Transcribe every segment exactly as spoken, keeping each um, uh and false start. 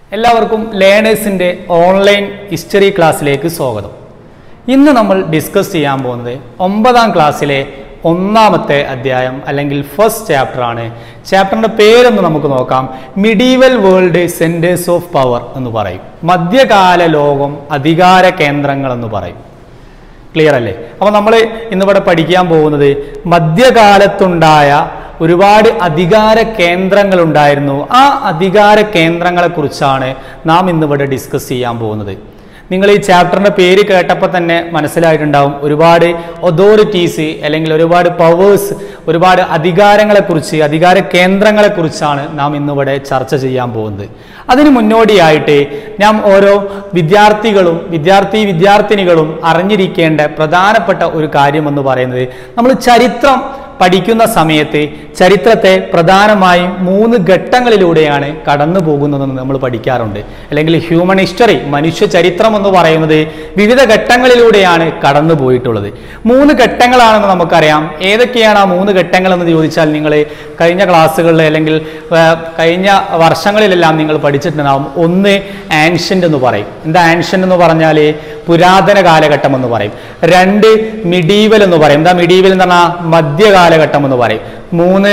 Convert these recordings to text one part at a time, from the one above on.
എല്ലാവർക്കും ലേണേഴ്സിന്റെ online history ക്ലാസ്സിലേക്ക് സ്വാഗതം. ഇന്ന് നമ്മൾ ഡിസ്കസ് ചെയ്യാൻ പോകുന്നത് ഒമ്പതാം ക്ലാസ്സിലെ ഒന്നാമത്തെ അധ്യായം അല്ലെങ്കിൽ ഫസ്റ്റ് ചാപ്റ്റർ ആണ്. ചാപ്റ്ററിന്റെ പേരൊന്ന് നമുക്ക് നോക്കാം. Medieval world centres of power എന്ന് പറയും. മധ്യകാല ലോകം അധികാര കേന്ദ്രങ്ങൾ എന്ന് പറയും. ക്ലിയർ അല്ലേ? അപ്പോൾ നമ്മൾ ഇന്നിവിടെ പഠിക്കാൻ പോകുന്നത് മധ്യകാലത്തുണ്ടായ ഒരുപാട് അധികാര കേന്ദ്രങ്ങൾ ഉണ്ടായിരുന്നു. ആ അധികാര കേന്ദ്രങ്ങളെ കുറിച്ചാണ് നാം ഇന്നിവിടെ ഡിസ്കസ് ചെയ്യാൻ പോകുന്നത്. നിങ്ങൾ ഈ ചാപ്റ്ററിന്റെ പേര് കേട്ടപ്പോൾ തന്നെ മനസ്സിലായിട്ടുണ്ടാവും ഒരുപാട് അതോറിറ്റീസ് അല്ലെങ്കിൽ ഒരുപാട് പവേഴ്സ്, ഒരുപാട് അധികാരങ്ങളെക്കുറിച്ച്, അധികാര കേന്ദ്രങ്ങളെക്കുറിച്ചാണ് നാം ഇന്നിവിടെ ചർച്ച ചെയ്യാൻ പോകുന്നത്. അതിന് മുന്നോടിയായിട്ട് ഞാൻ ഓരോ വിദ്യാർത്ഥികളും വിദ്യാർത്ഥി വിദ്യാർത്ഥിനികളും അറിഞ്ഞിരിക്കേണ്ട പ്രധാനപ്പെട്ട ഒരു കാര്യമെന്ന് പറയുന്നത്, നമ്മൾ ചരിത്രം പഠിക്കുന്ന സമയത്ത് ചരിത്രത്തെ പ്രധാനമായും മൂന്ന് ഘട്ടങ്ങളിലൂടെയാണ് കടന്നു പോകുന്നതെന്ന് നമ്മൾ പഠിക്കാറുണ്ട്. അല്ലെങ്കിൽ ഹ്യൂമൻ ഹിസ്റ്ററി, മനുഷ്യ ചരിത്രം എന്ന് പറയുന്നത് വിവിധ ഘട്ടങ്ങളിലൂടെയാണ് കടന്നു പോയിട്ടുള്ളത്. മൂന്ന് ഘട്ടങ്ങളാണെന്ന് നമുക്കറിയാം. ഏതൊക്കെയാണ് ആ മൂന്ന് ഘട്ടങ്ങൾ എന്ന് ചോദിച്ചാൽ നിങ്ങൾ കഴിഞ്ഞ ക്ലാസ്സുകളിൽ അല്ലെങ്കിൽ കഴിഞ്ഞ വർഷങ്ങളിലെല്ലാം നിങ്ങൾ പഠിച്ചിട്ടുണ്ടാവും. ഒന്ന് ആൻഷ്യന്റ് എന്ന് പറയും. എന്താ ആൻഷ്യന്റ് എന്ന് പറഞ്ഞാൽ? പുരാതന കാലഘട്ടം എന്ന് പറയും. രണ്ട് മിഡീവൽ എന്ന് പറയും. എന്താ മിഡീവൽ എന്ന് പറഞ്ഞാൽ? മധ്യകാലഘട്ടം എന്ന് പറയും. മൂന്ന്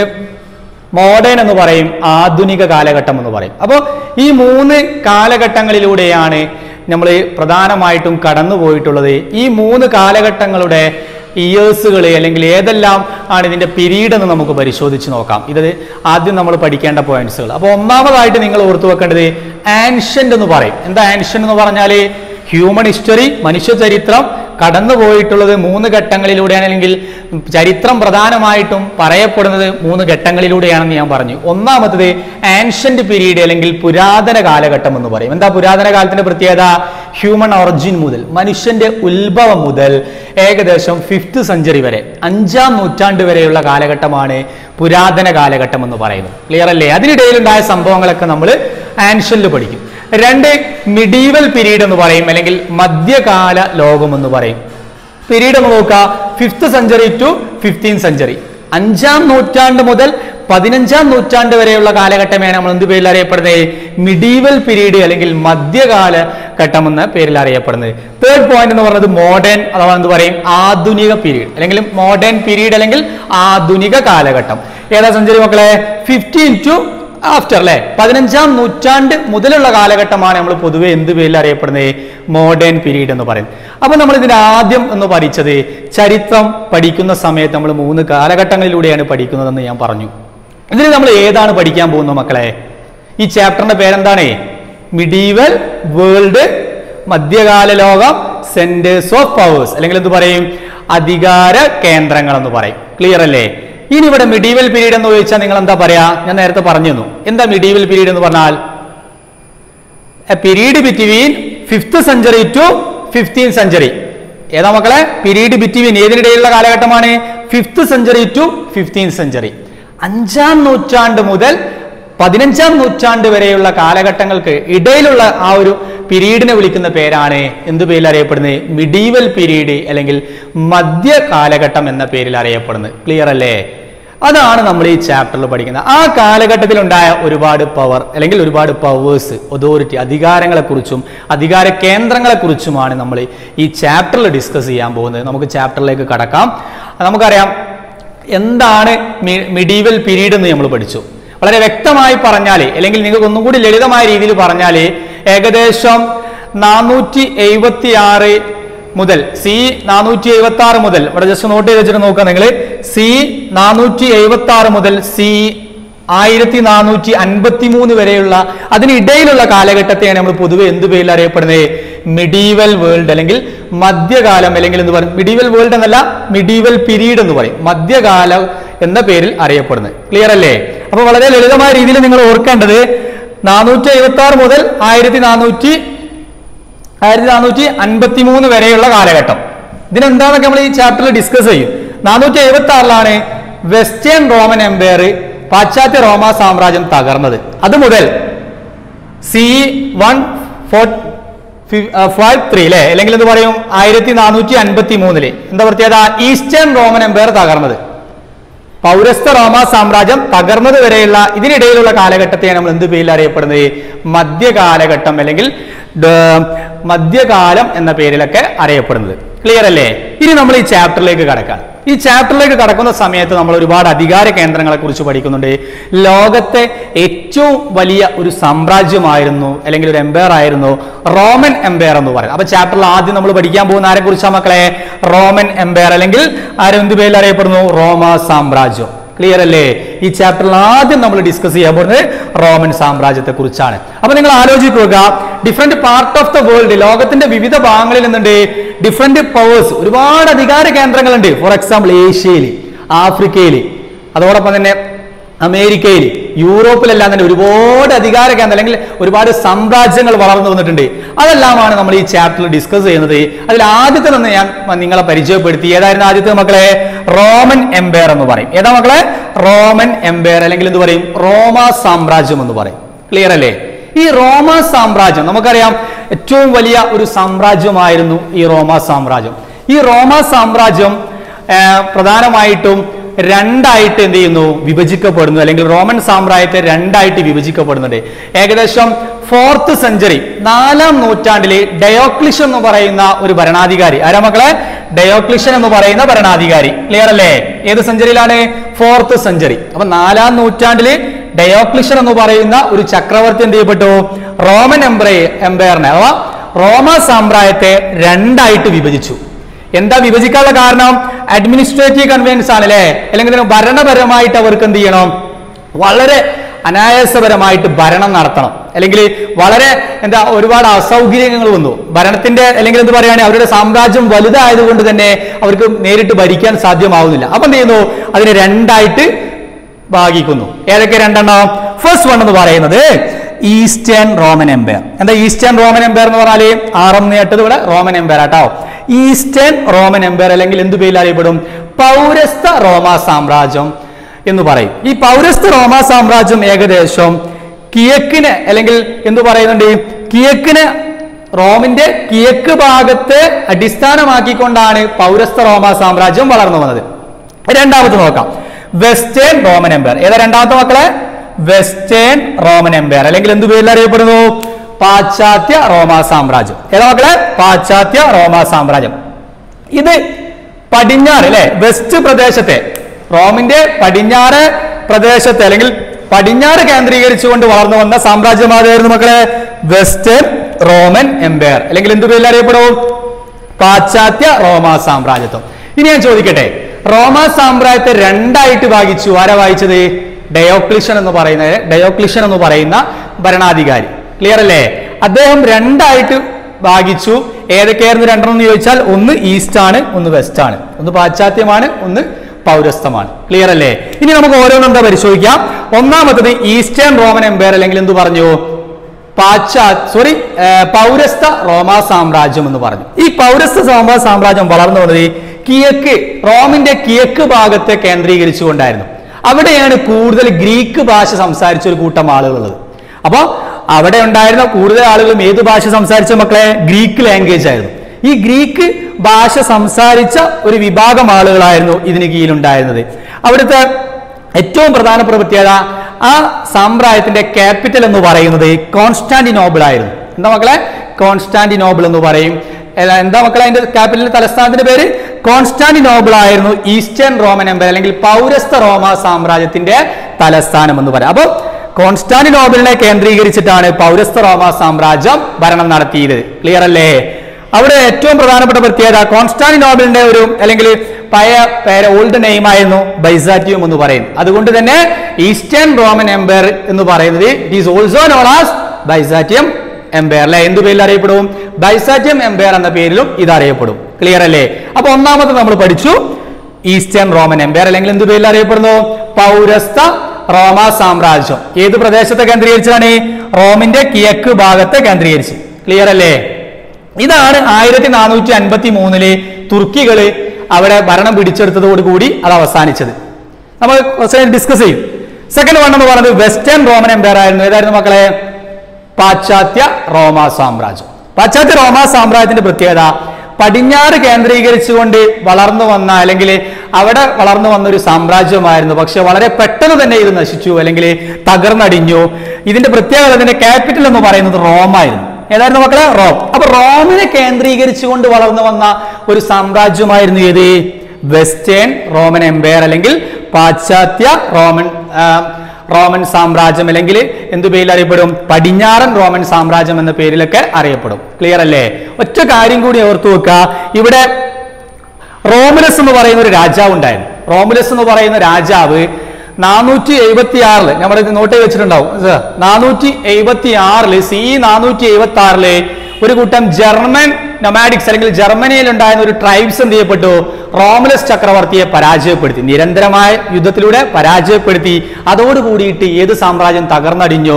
മോഡേൺ എന്ന് പറയും. ആധുനിക കാലഘട്ടം എന്ന് പറയും. അപ്പോൾ ഈ മൂന്ന് കാലഘട്ടങ്ങളിലൂടെയാണ് നമ്മൾ പ്രധാനമായിട്ടും കടന്നു പോയിട്ടുള്ളത്. ഈ മൂന്ന് കാലഘട്ടങ്ങളുടെ ഇയേഴ്സുകൾ അല്ലെങ്കിൽ ഏതെല്ലാം ആണ് ഇതിന്റെ പീരീഡ് എന്ന് നമുക്ക് പരിശോധിച്ച് നോക്കാം. ഇത് ആദ്യം നമ്മൾ പഠിക്കേണ്ട പോയിന്റ്സുകൾ. അപ്പോൾ ഒന്നാമതായിട്ട് നിങ്ങൾ ഓർത്തു വെക്കേണ്ടത് ആൻഷ്യന്റ് എന്ന് പറയും. എന്താ ആൻഷ്യന്റ് എന്ന് പറഞ്ഞാൽ? ഹ്യൂമൻ ഹിസ്റ്ററി, മനുഷ്യ ചരിത്രം കടന്നു പോയിട്ടുള്ളത് മൂന്ന് ഘട്ടങ്ങളിലൂടെയാണ്. അല്ലെങ്കിൽ ചരിത്രം പ്രധാനമായിട്ടും പറയപ്പെടുന്നത് മൂന്ന് ഘട്ടങ്ങളിലൂടെയാണെന്ന് ഞാൻ പറഞ്ഞു. ഒന്നാമത്തത് ആൻഷ്യന്റ് പീരീഡ് അല്ലെങ്കിൽ പുരാതന കാലഘട്ടം എന്ന് പറയും. എന്താ പുരാതന കാലത്തിന്റെ പ്രത്യേകത? ഹ്യൂമൻ ഒറിജിൻ മുതൽ, മനുഷ്യന്റെ ഉത്ഭവം മുതൽ ഏകദേശം ഫിഫ്ത്ത് സെഞ്ചുറി വരെ, അഞ്ചാം നൂറ്റാണ്ട് വരെയുള്ള കാലഘട്ടമാണ് പുരാതന കാലഘട്ടം എന്ന് പറയുന്നത്. ക്ലിയർ അല്ലേ? അതിനിടയിലുണ്ടായ സംഭവങ്ങളൊക്കെ നമ്മൾ ആൻഷ്യന്റിൽ പഠിക്കും. രണ്ട് മിഡീവൽ പീരീഡ് എന്ന് പറയും, അല്ലെങ്കിൽ മധ്യകാല ലോകം എന്ന് പറയും. പീരീഡ് എന്ന് നോക്കുക, fifth century to fifteen century, അഞ്ചാം നൂറ്റാണ്ട് മുതൽ പതിനഞ്ചാം നൂറ്റാണ്ട് വരെയുള്ള കാലഘട്ടമാണ് നമ്മൾ എന്ത് പേരിൽ അറിയപ്പെടുന്നത്? മിഡീവൽ പീരീഡ് അല്ലെങ്കിൽ മധ്യകാല ഘട്ടം എന്ന പേരിൽ അറിയപ്പെടുന്നത്. തേർഡ് പോയിന്റ് എന്ന് പറയുന്നത് മോഡേൺ അഥവാ എന്ത് പറയും? ആധുനിക പീരീഡ് അല്ലെങ്കിൽ മോഡേൺ പീരീഡ് അല്ലെങ്കിൽ ആധുനിക കാലഘട്ടം. ഏതാ സെഞ്ചുറി മക്കളെ? ഫിഫ്റ്റീൻ ടു ആഫ്റ്റർ അല്ലെ, പതിനഞ്ചാം നൂറ്റാണ്ട് മുതലുള്ള കാലഘട്ടമാണ് നമ്മൾ പൊതുവെ എന്ത് പേരിൽ അറിയപ്പെടുന്നത്? മോഡേൺ പീരീഡ് എന്ന് പറയും. അപ്പൊ നമ്മൾ ഇതിന് ആദ്യം എന്ന് പഠിച്ചത്, ചരിത്രം പഠിക്കുന്ന സമയത്ത് നമ്മൾ മൂന്ന് കാലഘട്ടങ്ങളിലൂടെയാണ് പഠിക്കുന്നതെന്ന് ഞാൻ പറഞ്ഞു. ഇതിന് നമ്മൾ ഏതാണ് പഠിക്കാൻ പോകുന്നത് മക്കളെ? ഈ ചാപ്റ്ററിന്റെ പേരെന്താണ്? മിഡീവൽ വേൾഡ്, മധ്യകാല ലോകം, സെന്റേഴ്സ് ഓഫ് പവേഴ്സ് അല്ലെങ്കിൽ എന്ത് പറയും? അധികാര കേന്ദ്രങ്ങൾ എന്ന് പറയും. ക്ലിയർ അല്ലേ? ഇനി ഇവിടെ മിഡീവൽ പീരീഡ് എന്ന് ചോദിച്ചാൽ നിങ്ങൾ എന്താ പറയാ? ഞാൻ നേരത്തെ പറഞ്ഞു തന്നു. എന്താ മിഡീവൽ പീരീഡ് എന്ന് പറഞ്ഞാൽ? A period between fifth century to fifteen century. ഏതാ മക്കളെ? പീരീഡ് ബിറ്റ്വീൻ, ഏതിനിടയിലുള്ള കാലഘട്ടമാണ്? Fifth century to fifteen century. അഞ്ചാം നൂറ്റാണ്ട് മുതൽ പതിനഞ്ചാം നൂറ്റാണ്ട് വരെയുള്ള കാലഘട്ടങ്ങൾക്ക് ഇടയിലുള്ള ആ ഒരു പീരീഡിനെ വിളിക്കുന്ന പേരാണ് എന്ത് പേരിൽ അറിയപ്പെടുന്നത്? മിഡീവൽ പീരീഡ് അല്ലെങ്കിൽ മധ്യ കാലഘട്ടം എന്ന പേരിൽ അറിയപ്പെടുന്നത്. ക്ലിയർ അല്ലേ? അതാണ് നമ്മൾ ഈ ചാപ്റ്ററിൽ പഠിക്കുന്നത്. ആ കാലഘട്ടത്തിൽ ഉണ്ടായ ഒരുപാട് പവർ അല്ലെങ്കിൽ ഒരുപാട് പവേഴ്സ്, അതോറിറ്റി, അധികാരങ്ങളെക്കുറിച്ചും അധികാര കേന്ദ്രങ്ങളെക്കുറിച്ചുമാണ് നമ്മൾ ഈ ചാപ്റ്ററിൽ ഡിസ്കസ് ചെയ്യാൻ പോകുന്നത്. നമുക്ക് ചാപ്റ്ററിലേക്ക് കടക്കാം. നമുക്കറിയാം എന്താണ് മിഡീവൽ പീരീഡ് എന്ന് നമ്മൾ പഠിച്ചു. വളരെ വ്യക്തമായി പറഞ്ഞാല് അല്ലെങ്കിൽ നിങ്ങൾക്ക് ഒന്നും കൂടി ലളിതമായ രീതിയിൽ പറഞ്ഞാല് ഏകദേശം നാനൂറ്റി എഴുപത്തി ആറ് മുതൽ സി നാനൂറ്റി എഴുപത്തി ആറ് മുതൽ ഇവിടെ ജസ്റ്റ് നോട്ട് ചെയ്ത് വെച്ചിട്ട് നോക്കുക നിങ്ങൾ. സി നാനൂറ്റി എഴുപത്തി ആറ് മുതൽ സി ആയിരത്തി നാനൂറ്റി അൻപത്തി മൂന്ന് വരെയുള്ള അതിനിടയിലുള്ള കാലഘട്ടത്തെയാണ് നമ്മൾ പൊതുവെ എന്ത് പേരിൽ അറിയപ്പെടുന്നത്? മിഡീവൽ വേൾഡ് അല്ലെങ്കിൽ മധ്യകാലം അല്ലെങ്കിൽ എന്ത് പറയും? മിഡീവൽ വേൾഡ് എന്നല്ല, മിഡീവൽ പീരീഡ് എന്ന് പറയും. മധ്യകാലം എന്ന പേരിൽ അറിയപ്പെടുന്നത്. ക്ലിയർ അല്ലേ? അപ്പൊ വളരെ ലളിതമായ രീതിയിൽ നിങ്ങൾ ഓർക്കേണ്ടത് നാനൂറ്റി എഴുപത്തി ആറ് മുതൽ ആയിരത്തി നാനൂറ്റി ആയിരത്തി നാനൂറ്റി അൻപത്തി മൂന്ന് വരെയുള്ള കാലഘട്ടം. ഇതിനെന്താണെന്നൊക്കെ നമ്മൾ ഈ ചാപ്റ്ററിൽ ഡിസ്കസ് ചെയ്യും. നാനൂറ്റി എഴുപത്തി ആറിലാണ് വെസ്റ്റേൺ റോമൻ എംപയർ, പാശ്ചാത്യ റോമ സാമ്രാജ്യം തകർന്നത്. അത് മുതൽ C one four five three അല്ലെ അല്ലെങ്കിൽ എന്ത് പറയും? ആയിരത്തി നാനൂറ്റി അൻപത്തി മൂന്നില് എന്താ പ്രത്യേകത? ഈസ്റ്റേൺ റോമൻ എംപയർ തകർന്നത്. പൗരസ്ത്യ റോമാ സാമ്രാജ്യം തകർന്നത് വരെയുള്ള ഇതിനിടയിലുള്ള കാലഘട്ടത്തെയാണ് നമ്മൾ എന്ത് പേരിൽ അറിയപ്പെടുന്നത്? മധ്യകാലഘട്ടം അല്ലെങ്കിൽ മധ്യകാലം എന്ന പേരിലൊക്കെ അറിയപ്പെടുന്നത്. ക്ലിയർ അല്ലേ? ഇനി നമ്മൾ ഈ ചാപ്റ്ററിലേക്ക് കടക്കാം. ഈ ചാപ്റ്ററിലേക്ക് കടക്കുന്ന സമയത്ത് നമ്മൾ ഒരുപാട് അധികാര കേന്ദ്രങ്ങളെ കുറിച്ച് പഠിക്കുന്നുണ്ട്. ലോകത്തെ ഏറ്റവും വലിയ ഒരു സാമ്രാജ്യമായിരുന്നു അല്ലെങ്കിൽ ഒരു എംപയർ ആയിരുന്നു റോമൻ എംപയർ എന്ന് പറയുന്നത്. അപ്പൊ ചാപ്റ്ററിൽ ആദ്യം നമ്മൾ പഠിക്കാൻ പോകുന്ന ആരെ കുറിച്ചാണ് മക്കളെ? റോമൻ എംപയർ അല്ലെങ്കിൽ ആരും എന്ത് പേരിൽ അറിയപ്പെടുന്നു? റോമാ സാമ്രാജ്യം. ക്ലിയർ അല്ലേ? ഈ ചാപ്റ്ററിൽ ആദ്യം നമ്മൾ ഡിസ്കസ് ചെയ്യാൻ പോകുന്നത് റോമൻ സാമ്രാജ്യത്തെ കുറിച്ചാണ്. അപ്പൊ നിങ്ങൾ ആലോചിക്കുക, different part of the world, ലോകത്തിന്റെ വിവിധ ഭാഗങ്ങളിൽ നിന്നുണ്ട് ഡിഫറെന്റ് പവേഴ്സ്, ഒരുപാട് അധികാര കേന്ദ്രങ്ങളുണ്ട്. ഫോർ എക്സാമ്പിൾ ഏഷ്യയിൽ, ആഫ്രിക്കയിൽ, അതോടൊപ്പം തന്നെ അമേരിക്കയിൽ, യൂറോപ്പിലെല്ലാം തന്നെ ഒരുപാട് അധികാര കേന്ദ്രം അല്ലെങ്കിൽ ഒരുപാട് സാമ്രാജ്യങ്ങൾ വളർന്നു വന്നിട്ടുണ്ട്. അതെല്ലാമാണ് നമ്മൾ ഈ ചാപ്റ്ററിൽ ഡിസ്കസ് ചെയ്യുന്നത്. അതിൽ ആദ്യത്തെ തന്നെ ഞാൻ നിങ്ങളെ പരിചയപ്പെടുത്തി. ഏതായിരുന്നു ആദ്യത്തെ മക്കളെ? റോമൻ എംപയർ എന്ന് പറയും. ഏതാ മക്കളെ? റോമൻ എംപയർ അല്ലെങ്കിൽ എന്ത് പറയും? റോമാ സാമ്രാജ്യം എന്ന് പറയും. ക്ലിയർ അല്ലേ? ഈ റോമാ സാമ്രാജ്യം നമുക്കറിയാം ഏറ്റവും വലിയ ഒരു സാമ്രാജ്യമായിരുന്നു ഈ റോമാ സാമ്രാജ്യം. ഈ റോമാ സാമ്രാജ്യം പ്രധാനമായിട്ടും രണ്ടായിട്ട് എന്ത് ചെയ്യുന്നു? വിഭജിക്കപ്പെടുന്നു. അല്ലെങ്കിൽ റോമൻ സാമ്രാജ്യത്തെ രണ്ടായിട്ട് വിഭജിക്കപ്പെടുന്നുണ്ട്. ഏകദേശം ഫോർത്ത് സെഞ്ചുറി, നാലാം നൂറ്റാണ്ടില് ഡയോക്ലിഷ്യൻ എന്ന് പറയുന്ന ഒരു ഭരണാധികാരി, ആരാ മക്കളെ? ഡയോക്ലിഷ്യൻ എന്ന് പറയുന്ന ഭരണാധികാരി. ക്ലിയർ അല്ലേ? ഏത് സെഞ്ചുറിയിലാണ്? Fourth century. അപ്പൊ നാലാം നൂറ്റാണ്ടില് ഡയോക്ലിഷ്യൻ എന്ന് പറയുന്ന ഒരു ചക്രവർത്തി എന്ത് ചെയ്യപ്പെട്ടു? റോമൻ എംപയർ എംപയറിനെ അഥവാ റോമാ സാമ്രാജ്യത്തെ രണ്ടായിട്ട് വിഭജിച്ചു. എന്താ വിഭജിക്കാനുള്ള കാരണം? അഡ്മിനിസ്ട്രേറ്റീവ് കൺവീനിയൻസ് ആണ് അല്ലേ? അല്ലെങ്കിൽ ഭരണപരമായിട്ട് അവർക്ക് എന്ത് ചെയ്യണം? വളരെ അനായാസപരമായിട്ട് ഭരണം നടത്തണം. അല്ലെങ്കിൽ വളരെ എന്താ ഒരുപാട് അസൗകര്യങ്ങൾ വന്നു ഭരണത്തിന്റെ. അല്ലെങ്കിൽ എന്ത് പറയുകയാണെങ്കിൽ അവരുടെ സാമ്രാജ്യം വലുതായതുകൊണ്ട് തന്നെ അവർക്ക് നേരിട്ട് ഭരിക്കാൻ സാധ്യമാവുന്നില്ല. അപ്പൊ എന്ത് ചെയ്യുന്നു? അതിനെ രണ്ടായിട്ട് ഭാഗിക്കുന്നു. ഏതൊക്കെ രണ്ടെണ്ണം? ഫസ്റ്റ് വൺ എന്ന് പറയുന്നത് ഈസ്റ്റേൺ റോമൻ എംപയർ. എന്താ ഈസ്റ്റേൺ റോമൻ എംപയർ എന്ന് പറഞ്ഞാല്? ആറം നേട്ടത് ഇവിടെ റോമൻ എംപയർ ആട്ടോ. ഈസ്റ്റേൺ റോമൻ എംപയർ അല്ലെങ്കിൽ എന്തു പേരിൽ അറിയപ്പെടും? പൗരസ്ത്യ റോമാ സാമ്രാജ്യം എന്ന് പറയും. ഈ പൗരസ്ത്യ റോമാ സാമ്രാജ്യം ഏകദേശം കിഴക്കിന് അല്ലെങ്കിൽ എന്തു പറയുന്നുണ്ട്? കിഴക്കിന് റോമിന്റെ കിഴക്ക് ഭാഗത്തെ അടിസ്ഥാനമാക്കിക്കൊണ്ടാണ് പൗരസ്ത്യ റോമാ സാമ്രാജ്യം വളർന്നു വന്നത്. രണ്ടാമത് നോക്കാം, വെസ്റ്റേൺ റോമൻ എംപയർ. ഏതാ രണ്ടാമത്തെ മക്കളെ? വെസ്റ്റേൺ റോമൻ എംപയർ അല്ലെങ്കിൽ എന്തു പേരിൽ അറിയപ്പെടുന്നു? പാശ്ചാത്യ റോമാ സാമ്രാജ്യം. ഏതാ മക്കളെ? പാശ്ചാത്യ റോമാ സാമ്രാജ്യം. ഇത് പടിഞ്ഞാറ് അല്ലെ വെസ്റ്റ് പ്രദേശത്തെ, റോമിന്റെ പടിഞ്ഞാറ് പ്രദേശത്തെ അല്ലെങ്കിൽ പടിഞ്ഞാറ് കേന്ദ്രീകരിച്ചുകൊണ്ട് വളർന്നു വന്ന സാമ്രാജ്യമായിരുന്നു മക്കളെ വെസ്റ്റേൺ റോമൻ എംപയർ അല്ലെങ്കിൽ എന്തു പേരിൽ അറിയപ്പെടും? പാശ്ചാത്യ റോമാ സാമ്രാജ്യത്വം. ഇനി ഞാൻ ചോദിക്കട്ടെ, റോമാ സാമ്രാജ്യത്തെ രണ്ടായിട്ട് ഭാഗിച്ചു. ആരാ വായിച്ചത്? ഡയോക്ലിഷ്യൻ എന്ന് പറയുന്ന ഡയോക്ലിഷ്യൻ എന്ന് പറയുന്ന ഭരണാധികാരി. ക്ലിയർ അല്ലേ? അദ്ദേഹം രണ്ടായിട്ട് ഭാഗിച്ചു. ഏതൊക്കെയായിരുന്നു രണ്ടെണ്ണം എന്ന് ചോദിച്ചാൽ, ഒന്ന് ഈസ്റ്റ് ആണ്, ഒന്ന് വെസ്റ്റ് ആണ്. ഒന്ന് പാശ്ചാത്യമാണ്, ഒന്ന് പൗരസ്ത്യമാണ്. ക്ലിയർ അല്ലേ? ഇനി നമുക്ക് ഓരോന്നും പരിശോധിക്കാം. ഒന്നാമത്തത് ഈസ്റ്റേൺ റോമൻ എംപയർ അല്ലെങ്കിൽ എന്ത് പറഞ്ഞു? പാശ്ചാത്യ സോറി പൗരസ്ത്യ റോമാ സാമ്രാജ്യം എന്ന് പറഞ്ഞു. ഈ പൗരസ്ത്യ റോമാ സാമ്രാജ്യം വളർന്നു വന്നത് കിഴക്ക് റോമിന്റെ കിഴക്ക് ഭാഗത്തെ കേന്ദ്രീകരിച്ചുകൊണ്ടായിരുന്നു. അവിടെയാണ് കൂടുതൽ ഗ്രീക്ക് ഭാഷ സംസാരിച്ച ഒരു കൂട്ടം ആളുകളുള്ളത്. അപ്പൊ അവിടെ ഉണ്ടായിരുന്ന കൂടുതൽ ആളുകളും ഏത് ഭാഷ സംസാരിച്ച മക്കളെ? ഗ്രീക്ക് ലാംഗ്വേജ് ആയിരുന്നു. ഈ ഗ്രീക്ക് ഭാഷ സംസാരിച്ച ഒരു വിഭാഗം ആളുകളായിരുന്നു ഇതിന് കീഴിലുണ്ടായിരുന്നത്. അവിടുത്തെ ഏറ്റവും പ്രധാനപ്പെട്ട പ്രത്യേകത, ആ സാമ്രാജ്യത്തിന്റെ ക്യാപിറ്റൽ എന്ന് പറയുന്നത് കോൺസ്റ്റാന്റിനോപ്പിൾ ആയിരുന്നു. എന്താ മക്കളെ? കോൺസ്റ്റാന്റിനോപ്പിൾ എന്ന് പറയും. എന്താ മക്കളെ അതിന്റെ ക്യാപിറ്റൽ തലസ്ഥാനത്തിന്റെ പേര്? കോൺസ്റ്റാന്റിനോപ്പിൾ ആയിരുന്നു ഈസ്റ്റേൺ റോമൻ എംപയർ അല്ലെങ്കിൽ പൗരസ്ത്യ റോമാ സാമ്രാജ്യത്തിന്റെ തലസ്ഥാനം എന്ന് പറയാം. അപ്പൊ കോൺസ്റ്റാന്റിനോപ്പിളിനെ കേന്ദ്രീകരിച്ചിട്ടാണ് പൗരസ്ത്യ റോമാ സാമ്രാജ്യം ഭരണം നടത്തിയത്. ക്ലിയർ അല്ലേ? അവിടെ ഏറ്റവും പ്രധാനപ്പെട്ട പ്രത്യേകത, കോൺസ്റ്റാന്റിനോപ്പിളിന്റെ ഒരു അല്ലെങ്കിൽ പഴയ പേര് ഓൾഡ് നെയിം ആയിരുന്നു ബൈസാറ്റിയം എന്ന് പറയും. അതുകൊണ്ട് തന്നെ ഈസ്റ്റേൺ റോമൻ എംപയർ എന്ന് പറയുന്നത് it is also known as Byzantium empire അല്ലെ? എന്ത് പേരിൽ അറിയപ്പെടും? ബൈസാറ്റിയം എംപയർ എന്ന പേരിലും ഇത് അറിയപ്പെടും. ക്ലിയർ അല്ലേ? അപ്പൊ ഒന്നാമത് നമ്മൾ പഠിച്ചു ഈസ്റ്റേൺ റോമൻ എംപയർ അല്ലെങ്കിൽ എന്ത് പേരിൽ അറിയപ്പെടുന്നു? പൗരസ്ത്യ റോമാ സാമ്രാജ്യം. ഏത് പ്രദേശത്തെ കേന്ദ്രീകരിച്ചാണ്? റോമിന്റെ കിഴക്ക് ഭാഗത്തെ കേന്ദ്രീകരിച്ച്. ക്ലിയർ അല്ലേ? ഇതാണ് ആയിരത്തി നാനൂറ്റി അൻപത്തി മൂന്നില് തുർക്കികള് അവിടെ ഭരണം പിടിച്ചെടുത്തതോടുകൂടി അത് അവസാനിച്ചത്. നമ്മൾ ഡിസ്കസ് ചെയ്യും. സെക്കൻഡ് വൺ എന്ന് പറയുന്നത് വെസ്റ്റേൺ റോമൻ എംപയർ ആയിരുന്നു. ഏതായിരുന്നു മക്കളെ? പാശ്ചാത്യ റോമാ സാമ്രാജ്യം. പാശ്ചാത്യ റോമാ സാമ്രാജ്യത്തിന്റെ പ്രത്യേകത, പടിഞ്ഞാറ് കേന്ദ്രീകരിച്ചുകൊണ്ട് വളർന്നു വന്ന അല്ലെങ്കിൽ അവിടെ വളർന്നു വന്ന ഒരു സാമ്രാജ്യമായിരുന്നു. പക്ഷെ വളരെ പെട്ടെന്ന് തന്നെ ഇത് നശിച്ചു അല്ലെങ്കിൽ തകർന്നടിഞ്ഞു. ഇതിന്റെ പ്രത്യേകത, ഇതിന്റെ ക്യാപിറ്റൽ എന്ന് പറയുന്നത് റോമായിരുന്നു. ഏതായിരുന്നു മക്കളെ? റോം. അപ്പൊ റോമിനെ കേന്ദ്രീകരിച്ചുകൊണ്ട് വളർന്നു വന്ന ഒരു സാമ്രാജ്യമായിരുന്നു ഏത്? വെസ്റ്റേൺ റോമൻ എംപയർ അല്ലെങ്കിൽ പാശ്ചാത്യ റോമൻ റോമൻ സാമ്രാജ്യം, അല്ലെങ്കിൽ എന്ത് പേരിൽ അറിയപ്പെടും? പടിഞ്ഞാറൻ റോമൻ സാമ്രാജ്യം എന്ന പേരിലൊക്കെ അറിയപ്പെടും. ക്ലിയർ അല്ലേ? ഒറ്റ കാര്യം കൂടി ഓർത്തു വെക്കുക. ഇവിടെ റോമുലസ് എന്ന് പറയുന്ന ഒരു രാജാവ് ഉണ്ടായിരുന്നു. റോമുലസ് എന്ന് പറയുന്ന രാജാവ് നാനൂറ്റി എഴുപത്തി ആറില് നമ്മുടെ നോട്ട് വെച്ചിട്ടുണ്ടാവും. നാനൂറ്റി എഴുപത്തി ആറില് സി നാനൂറ്റി എഴുപത്തി ആറില് ഒരു കൂട്ടം ജർമ്മൻ നൊമാഡിക്സ് അല്ലെങ്കിൽ ജർമ്മനിയിൽ ഉണ്ടായിരുന്ന ഒരു ട്രൈബ്സ് എന്ത് ചെയ്യപ്പെട്ടു? റോമുലസ് ചക്രവർത്തിയെ പരാജയപ്പെടുത്തി. നിരന്തരമായ യുദ്ധത്തിലൂടെ പരാജയപ്പെടുത്തി. അതോടുകൂടിയിട്ട് ഏത് സാമ്രാജ്യം തകർന്നടിഞ്ഞു?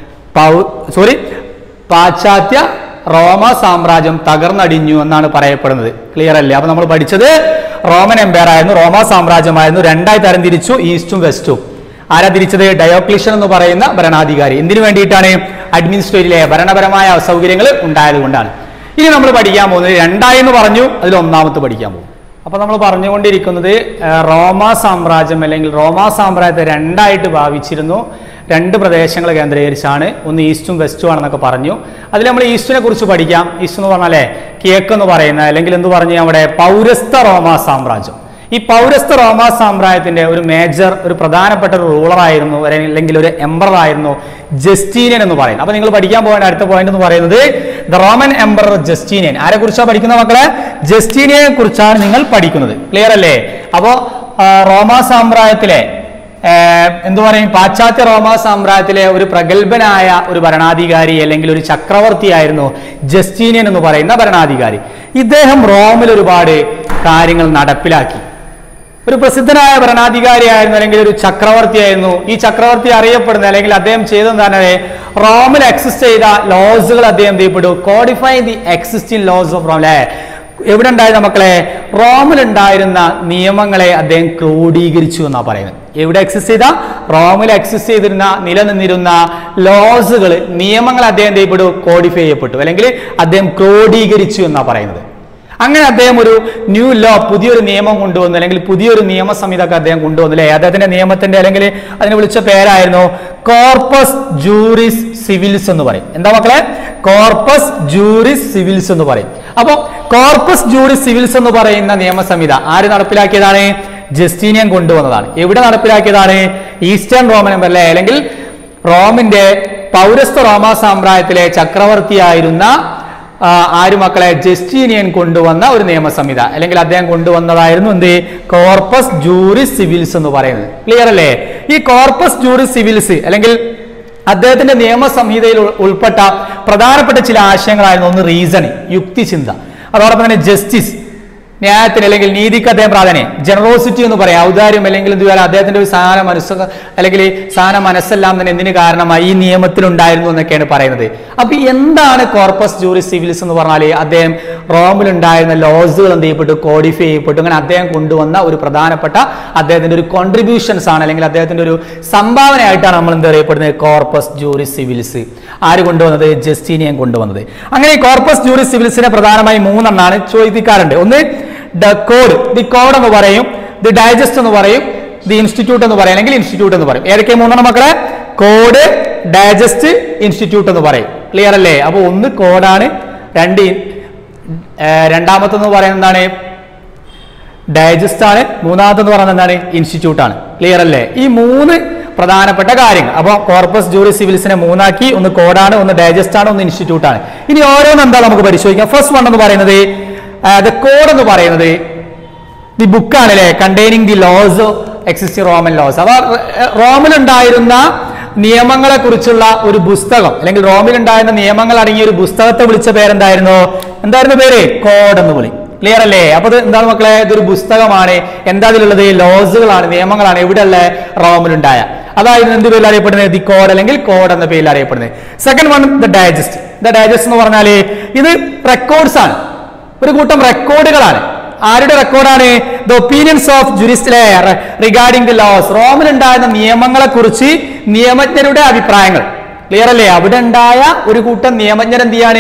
പൗ സോറി പാശ്ചാത്യ റോമ സാമ്രാജ്യം തകർന്നടിഞ്ഞു എന്നാണ് പറയപ്പെടുന്നത്. ക്ലിയർ അല്ലേ? അപ്പൊ നമ്മൾ പഠിച്ചത് റോമൻ എംപയർ ആയിരുന്നു, റോമ സാമ്രാജ്യമായിരുന്നു. രണ്ടായി തരം തിരിച്ചു, ഈസ്റ്റും വെസ്റ്റും. ആരാ തിരിച്ചത്? ഡയോക്ലീഷ്യൻ എന്ന് പറയുന്ന ഭരണാധികാരി. എന്തിനു വേണ്ടിയിട്ടാണ്? അഡ്മിനിസ്ട്രേറ്റീവിലെ ഭരണപരമായ അസൗകര്യങ്ങൾ ഉണ്ടായത് കൊണ്ടാണ്. ഇനി നമ്മൾ പഠിക്കാൻ പോകുന്നത് രണ്ടായി എന്ന് പറഞ്ഞു, അതിൽ ഒന്നാമത്തെ പഠിക്കാൻ പോകും. അപ്പൊ നമ്മൾ പറഞ്ഞുകൊണ്ടിരിക്കുന്നത് റോമ സാമ്രാജ്യം അല്ലെങ്കിൽ റോമ സാമ്രാജ്യത്തെ രണ്ടായിട്ട് ഭാവിച്ചിരുന്നു. രണ്ട് പ്രദേശങ്ങൾ കേന്ദ്രീകരിച്ചാണ്. ഒന്ന് ഈസ്റ്റും വെസ്റ്റും ആണെന്നൊക്കെ പറഞ്ഞു. അതിൽ നമ്മൾ ഈസ്റ്റിനെ കുറിച്ച് പഠിക്കാം. ഈസ്റ്റ് എന്ന് പറഞ്ഞാലേ കിഴക്ക് എന്ന് പറയുന്ന അല്ലെങ്കിൽ എന്ത് പറഞ്ഞു അവിടെ പൗരസ്ത്യ റോമ സാമ്രാജ്യം. ഈ പൗരസ്ത്യ റോമ സാമ്രാജ്യത്തിന്റെ ഒരു മേജർ ഒരു പ്രധാനപ്പെട്ട ഒരു റൂളർ ആയിരുന്നു അല്ലെങ്കിൽ ഒരു എംപറർ ആയിരുന്നു ജസ്റ്റീനിയൻ എന്ന് പറയുന്നത്. അപ്പൊ നിങ്ങൾ പഠിക്കാൻ പോകേണ്ട അടുത്ത പോയിന്റ് എന്ന് പറയുന്നത് ദ റോമൻ എംപറർ ജസ്റ്റീനിയൻ. ആരെ കുറിച്ചാണ് പഠിക്കുന്ന മക്കളെ? ജസ്റ്റീനിയനെ കുറിച്ചാണ് നിങ്ങൾ പഠിക്കുന്നത്. ക്ലിയർ അല്ലേ? അപ്പോ റോമ സാമ്രാജ്യത്തിലെ എന്തു പറയും പാശ്ചാത്യ റോമ സാമ്രാജ്യത്തിലെ ഒരു പ്രഗത്ഭനായ ഒരു ഭരണാധികാരി അല്ലെങ്കിൽ ഒരു ചക്രവർത്തിയായിരുന്നു ജസ്റ്റീനിയൻ എന്ന് പറയുന്ന ഭരണാധികാരി. ഇദ്ദേഹം റോമിൽ ഒരുപാട് കാര്യങ്ങൾ നടപ്പിലാക്കി. ഒരു പ്രസിദ്ധനായ ഭരണാധികാരിയായിരുന്നു അല്ലെങ്കിൽ ഒരു ചക്രവർത്തിയായിരുന്നു. ഈ ചക്രവർത്തി അറിയപ്പെടുന്ന അല്ലെങ്കിൽ അദ്ദേഹം ചെയ്തെന്താണ്? റോമിൽ എക്സിസ്റ്റ് ചെയ്ത ലോസുകൾ അദ്ദേഹം ചെയ്യപ്പെട്ടു. Codify the existing laws of Rome. എവിടെ ഉണ്ടായിരുന്ന മക്കളെ? റോമിൽ ഉണ്ടായിരുന്ന നിയമങ്ങളെ അദ്ദേഹം ക്രോഡീകരിച്ചു എന്നാ പറയുന്നത്. എവിടെ എക്സിസ്റ്റ് ചെയ്ത? റോമിൽ എക്സിസ്റ്റ് ചെയ്തിരുന്ന നിലനിന്നിരുന്ന ലോസുകൾ, നിയമങ്ങൾ അദ്ദേഹം ചെയ്യപ്പെട്ടു, കോഡിഫൈ ചെയ്യപ്പെട്ടു അല്ലെങ്കിൽ അദ്ദേഹം ക്രോഡീകരിച്ചു എന്നാ പറയുന്നത്. അങ്ങനെ അദ്ദേഹം ഒരു ന്യൂ ലോ, പുതിയൊരു നിയമം കൊണ്ടുവന്നു അല്ലെങ്കിൽ പുതിയൊരു നിയമ സംഹിത ഒക്കെ അദ്ദേഹം കൊണ്ടുവന്നു അല്ലെ? അദ്ദേഹത്തിന്റെ നിയമത്തിന്റെ അല്ലെങ്കിൽ അതിനെ വിളിച്ച പേരായിരുന്നു കോർപ്പസ് ജൂറിസ് സിവിൽസ് എന്ന് പറയും. എന്താ മക്കളെ? കോർപ്പസ് ജൂറിസ് സിവിൽസ് എന്ന് പറയും. അപ്പൊ കോർപ്പസ് ജൂറിസ് സിവിൽസ് എന്ന് പറയുന്ന നിയമസംഹിത ആര് നടപ്പിലാക്കിയതാണ്? ജസ്റ്റീനിയൻ കൊണ്ടുവന്നതാണ്. എവിടെ നടപ്പിലാക്കിയതാണ്? ഈസ്റ്റേൺ റോമൻ എംപയർ അല്ലെ? അല്ലെങ്കിൽ റോമിന്റെ പൗരസ്ത്യ റോമ സാമ്രാജ്യത്തിലെ ചക്രവർത്തിയായിരുന്ന ആര് മക്കളെ? ജസ്റ്റീനിയൻ കൊണ്ടുവന്ന ഒരു നിയമസംഹിത അല്ലെങ്കിൽ അദ്ദേഹം കൊണ്ടുവന്നതായിരുന്നു എന്ത്? കോർപ്പസ് ജൂറിസ് സിവിൽസ് എന്ന് പറയുന്നത്. ക്ലിയർ അല്ലേ? ഈ കോർപ്പസ് ജൂറിസ് സിവിൽസ് അല്ലെങ്കിൽ അദ്ദേഹത്തിന്റെ നിയമസംഹിതയിൽ ഉൾപ്പെട്ട പ്രധാനപ്പെട്ട ചില ആശയങ്ങളായിരുന്നു. ഒന്ന് റീസൺ, യുക്തിചിന്ത. അതോടൊപ്പം തന്നെ ജസ്റ്റിസ്, ന്യായത്തിന് അല്ലെങ്കിൽ നീതിക്ക് അദ്ദേഹം പ്രാധാന്യം. ജനറോസിറ്റി എന്ന് പറയാം, ഔദാര്യം അല്ലെങ്കിൽ എന്തുപോലെ അദ്ദേഹത്തിന്റെ ഒരു സാധന മനസ്സ് അല്ലെങ്കിൽ സാധന മനസ്സെല്ലാം തന്നെ എന്തിനു കാരണമായി? ഈ നിയമത്തിൽ ഉണ്ടായിരുന്നു എന്നൊക്കെയാണ് പറയുന്നത്. അപ്പൊ എന്താണ് കോർപ്പസ് ജൂറിസ് സിവിൽസ് എന്ന് പറഞ്ഞാൽ? അദ്ദേഹം റോമിലുണ്ടായിരുന്ന ലോസുകൾ എന്ത് ചെയ്യപ്പെട്ടു? കോഡിഫൈ ചെയ്യപ്പെട്ടു. അങ്ങനെ അദ്ദേഹം കൊണ്ടുവന്ന ഒരു പ്രധാനപ്പെട്ട അദ്ദേഹത്തിന്റെ ഒരു കോൺട്രിബ്യൂഷൻസ് ആണ് അല്ലെങ്കിൽ അദ്ദേഹത്തിന്റെ ഒരു സംഭാവനയായിട്ടാണ് നമ്മൾ എന്ത് അറിയപ്പെടുന്നത്? Corpus Juris Civilis. ആര് കൊണ്ടുവന്നത്? ജസ്റ്റീനിയൻ കൊണ്ടുവന്നത്. അങ്ങനെ ഈ കോർപ്പസ് ജൂറിസ് സിവിൽസിനെ പ്രധാനമായി മൂന്നെണ്ണാണ് ചോദിക്കാറുണ്ട്. ഒന്ന് ദ കോഡ്, ദി കോഡ് എന്ന് പറയും, ദി ഡൈജസ്റ്റ് എന്ന് പറയും, ദി ഇൻസ്റ്റിറ്റ്യൂട്ട് എന്ന് പറയും അല്ലെങ്കിൽ ഇൻസ്റ്റിറ്റ്യൂട്ട് എന്ന് പറയും. ഏതൊക്കെ മൂന്നെണ്ണം മക്കളെ? കോഡ്, ഡൈജസ്റ്റ്, ഇൻസ്റ്റിറ്റ്യൂട്ട് എന്ന് പറയും. ക്ലിയർ അല്ലേ? അപ്പൊ ഒന്ന് കോഡാണ്, രണ്ട് രണ്ടാമത്തെന്ന് പറയുന്നത് എന്താണ്? ഡൈജസ്റ്റ് ആണ്. മൂന്നാമത്തെന്ന് പറയുന്നത് എന്താണ്? ഇൻസ്റ്റിറ്റ്യൂട്ട് ആണ്. ക്ലിയർ അല്ലേ? ഈ മൂന്ന് പ്രധാനപ്പെട്ട കാര്യങ്ങൾ. അപ്പൊ കോർപ്പസ് ജൂറിസ് സിവിൽസിനെ മൂന്നാക്കി. ഒന്ന് കോഡാണ്, ഒന്ന് ഡൈജസ്റ്റ് ആണ്, ഒന്ന് ഇൻസ്റ്റിറ്റ്യൂട്ട് ആണ്. ഇനി ഓരോന്ന് എന്താ നമുക്ക് പരിശോധിക്കാം. ഫസ്റ്റ് വൺ എന്ന് പറയുന്നത് ദ കോഡ് എന്ന് പറയുന്നത് ദി ബുക്കാണ് അല്ലെ? Containing the laws existing Roman laws. അപ്പൊ റോമിലുണ്ടായിരുന്ന നിയമങ്ങളെ കുറിച്ചുള്ള ഒരു പുസ്തകം അല്ലെങ്കിൽ റോമിലുണ്ടായിരുന്ന നിയമങ്ങൾ അടങ്ങിയ ഒരു പുസ്തകത്തെ വിളിച്ച പേരെന്തായിരുന്നു? എന്തായിരുന്നു പേര്? കോഡ് എന്ന് വിളി. ക്ലിയർ അല്ലേ? അപ്പൊ ഇത് എന്താണ് മക്കളെ? ഇതൊരു പുസ്തകമാണ്. എന്താ അതിലുള്ളത്? ലോസുകളാണ്, നിയമങ്ങളാണ്. എവിടെയുള്ള? റോമിലുണ്ടായ. അതായിരുന്നു എന്ത് പേരിൽ അറിയപ്പെടുന്നത്? ദി കോഡ് അല്ലെങ്കിൽ കോഡ് എന്ന പേരിൽ അറിയപ്പെടുന്നത്. Second one the digest. The digest എന്ന് പറഞ്ഞാല് ഇത് റെക്കോർഡ്സ് ആണ്, ഒരു കൂട്ടം റെക്കോർഡുകളാണ്. ആരുടെ റെക്കോർഡാണ്? The opinions of jurist regarding the laws. റോമിലുണ്ടായിരുന്ന നിയമങ്ങളെ കുറിച്ച് നിയമജ്ഞരുടെ അഭിപ്രായങ്ങൾ. ക്ലിയർ അല്ലേ? അവിടെ ഉണ്ടായ ഒരു കൂട്ടം നിയമജ്ഞർ എന്ത് ചെയ്യാണ്?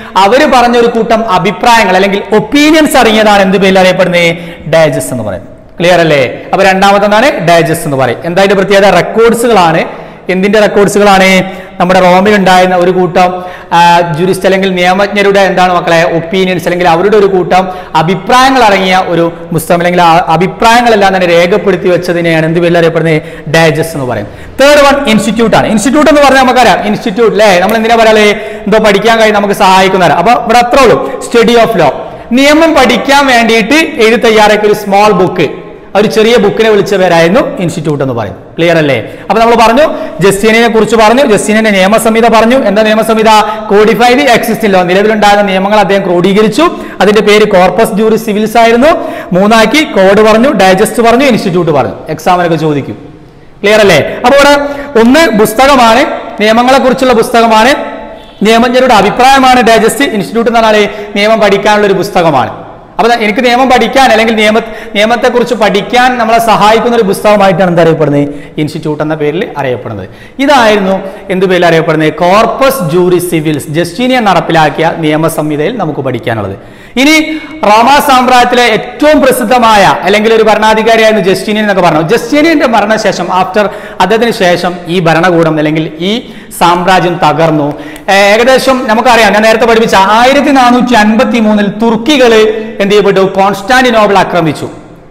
അവർ പറഞ്ഞ ഒരു കൂട്ടം അഭിപ്രായങ്ങൾ അല്ലെങ്കിൽ ഒപ്പീനിയൻസ് അടങ്ങിയതാണ് എന്ത് പേരിൽ അറിയപ്പെടുന്നത്? ഡൈജസ്റ്റ് എന്ന് പറയുന്നത്. ക്ലിയർ അല്ലേ? അപ്പൊ രണ്ടാമത്തെന്താണ്? ഡൈജസ്റ്റ് എന്ന് പറയും. എന്താ അതിന്റെ പ്രത്യേകത? റെക്കോർഡ്സുകളാണ്. എന്തിന്റെ റെക്കോർഡ്സുകളാണ്? നമ്മുടെ റോമിൽ ഉണ്ടായിരുന്ന ഒരു കൂട്ടം ജുരിസ്റ്റ് അല്ലെങ്കിൽ നിയമജ്ഞരുടെ എന്താണ് മക്കളെ ഒപ്പീനിയൻസ് അല്ലെങ്കിൽ അവരുടെ ഒരു കൂട്ടം അഭിപ്രായങ്ങൾ അടങ്ങിയ ഒരു പുസ്തകം അല്ലെങ്കിൽ അഭിപ്രായങ്ങളെല്ലാം തന്നെ രേഖപ്പെടുത്തി വെച്ചതിനെയാണ് എന്ത് പേരിൽ അറിയപ്പെടുന്നത്? ഡൈജസ്റ്റ് എന്ന് പറയും. തേർഡ് വൺ ഇൻസ്റ്റിറ്റ്യൂട്ട് ആണ്. ഇൻസ്റ്റിറ്റ്യൂട്ട് എന്ന് പറഞ്ഞാൽ നമുക്കറിയാം ഇൻസ്റ്റിറ്റ്യൂട്ട് അല്ലേ, നമ്മൾ എന്തിനാ പറയാ എന്തോ പഠിക്കാൻ കഴിയും നമുക്ക് സഹായിക്കുന്നവരാ. അപ്പൊ ഇവിടെ അത്രേ ഉള്ളൂ. സ്റ്റഡി ഓഫ് ലോ, നിയമം പഠിക്കാൻ വേണ്ടിയിട്ട് എഴുതി തയ്യാറാക്കിയ ഒരു സ്മോൾ ബുക്ക്, ഒരു ചെറിയ ബുക്കിനെ വിളിച്ച പേരായിരുന്നു ഇൻസ്റ്റിറ്റ്യൂട്ട് എന്ന് പറയും. ക്ലിയർ അല്ലേ? അപ്പൊ നമ്മൾ പറഞ്ഞു ജസ്റ്റീനിനെ കുറിച്ച് പറഞ്ഞു, ജസ്റ്റീനിന്റെ നിയമസംഹിത പറഞ്ഞു. എന്താ നിയമസംഹിത? കോഡിഫൈ ദി എക്സിസ്റ്റിംഗ് ലോ, നിലവിലുണ്ടായിരുന്ന നിയമങ്ങൾ അദ്ദേഹം ക്രോഡീകരിച്ചു. അതിന്റെ പേര് കോർപ്പസ് ജൂറിസ് സിവിൽസ് ആയിരുന്നു. മൂന്നാക്കി കോഡ് പറഞ്ഞു, ഡൈജസ്റ്റ് പറഞ്ഞു, ഇൻസ്റ്റിറ്റ്യൂട്ട് പറഞ്ഞു. എക്സാമിനൊക്കെ ചോദിക്കും. ക്ലിയർ അല്ലേ? അപ്പൊ ഇവിടെ ഒന്ന് പുസ്തകമാണ്, നിയമങ്ങളെ കുറിച്ചുള്ള പുസ്തകമാണ്, നിയമജ്ഞരുടെ അഭിപ്രായമാണ് ഡൈജസ്റ്റ്. ഇൻസ്റ്റിറ്റ്യൂട്ട് എന്ന് പറഞ്ഞാൽ നിയമം പഠിക്കാനുള്ള ഒരു പുസ്തകമാണ്. അപ്പൊ എനിക്ക് നിയമം പഠിക്കാൻ അല്ലെങ്കിൽ നിയമ നിയമത്തെ കുറിച്ച് പഠിക്കാൻ നമ്മളെ സഹായിക്കുന്ന ഒരു പുസ്തകമായിട്ടാണ് എന്താ അറിയപ്പെടുന്നത്? ഇൻസ്റ്റിറ്റ്യൂട്ട് എന്ന പേരിൽ അറിയപ്പെടുന്നത്. ഇതായിരുന്നു എന്ത് പേരിൽ അറിയപ്പെടുന്നത്? കോർപ്പസ് ജൂറിസ് സിവിൽസ്, ജസ്റ്റീനിയൻ നടപ്പിലാക്കിയ നിയമസംഹിതയിൽ നമുക്ക് പഠിക്കാനുള്ളത്. ഇനി റോമാ സാമ്രാജ്യത്തിലെ ഏറ്റവും പ്രസിദ്ധമായ അല്ലെങ്കിൽ ഒരു ഭരണാധികാരിയായിരുന്നു ജസ്റ്റീനിയൻ എന്നൊക്കെ പറഞ്ഞു. ജസ്റ്റീനിയന്റെ മരണശേഷം ആഫ്റ്റർ അദ്ദേഹത്തിന് ശേഷം ഈ ഭരണകൂടം അല്ലെങ്കിൽ ഈ സാമ്രാജ്യം തകർന്നു. ഏകദേശം നമുക്കറിയാം, ഞാൻ നേരത്തെ പഠിപ്പിച്ച ആയിരത്തി നാനൂറ്റി അൻപത്തി മൂന്നിൽ തുർക്കികള് എന്ത് ചെയ്യപ്പെട്ടു? കോൺസ്റ്റാന്റിനോപ്പിൾ ആക്രമിച്ചു.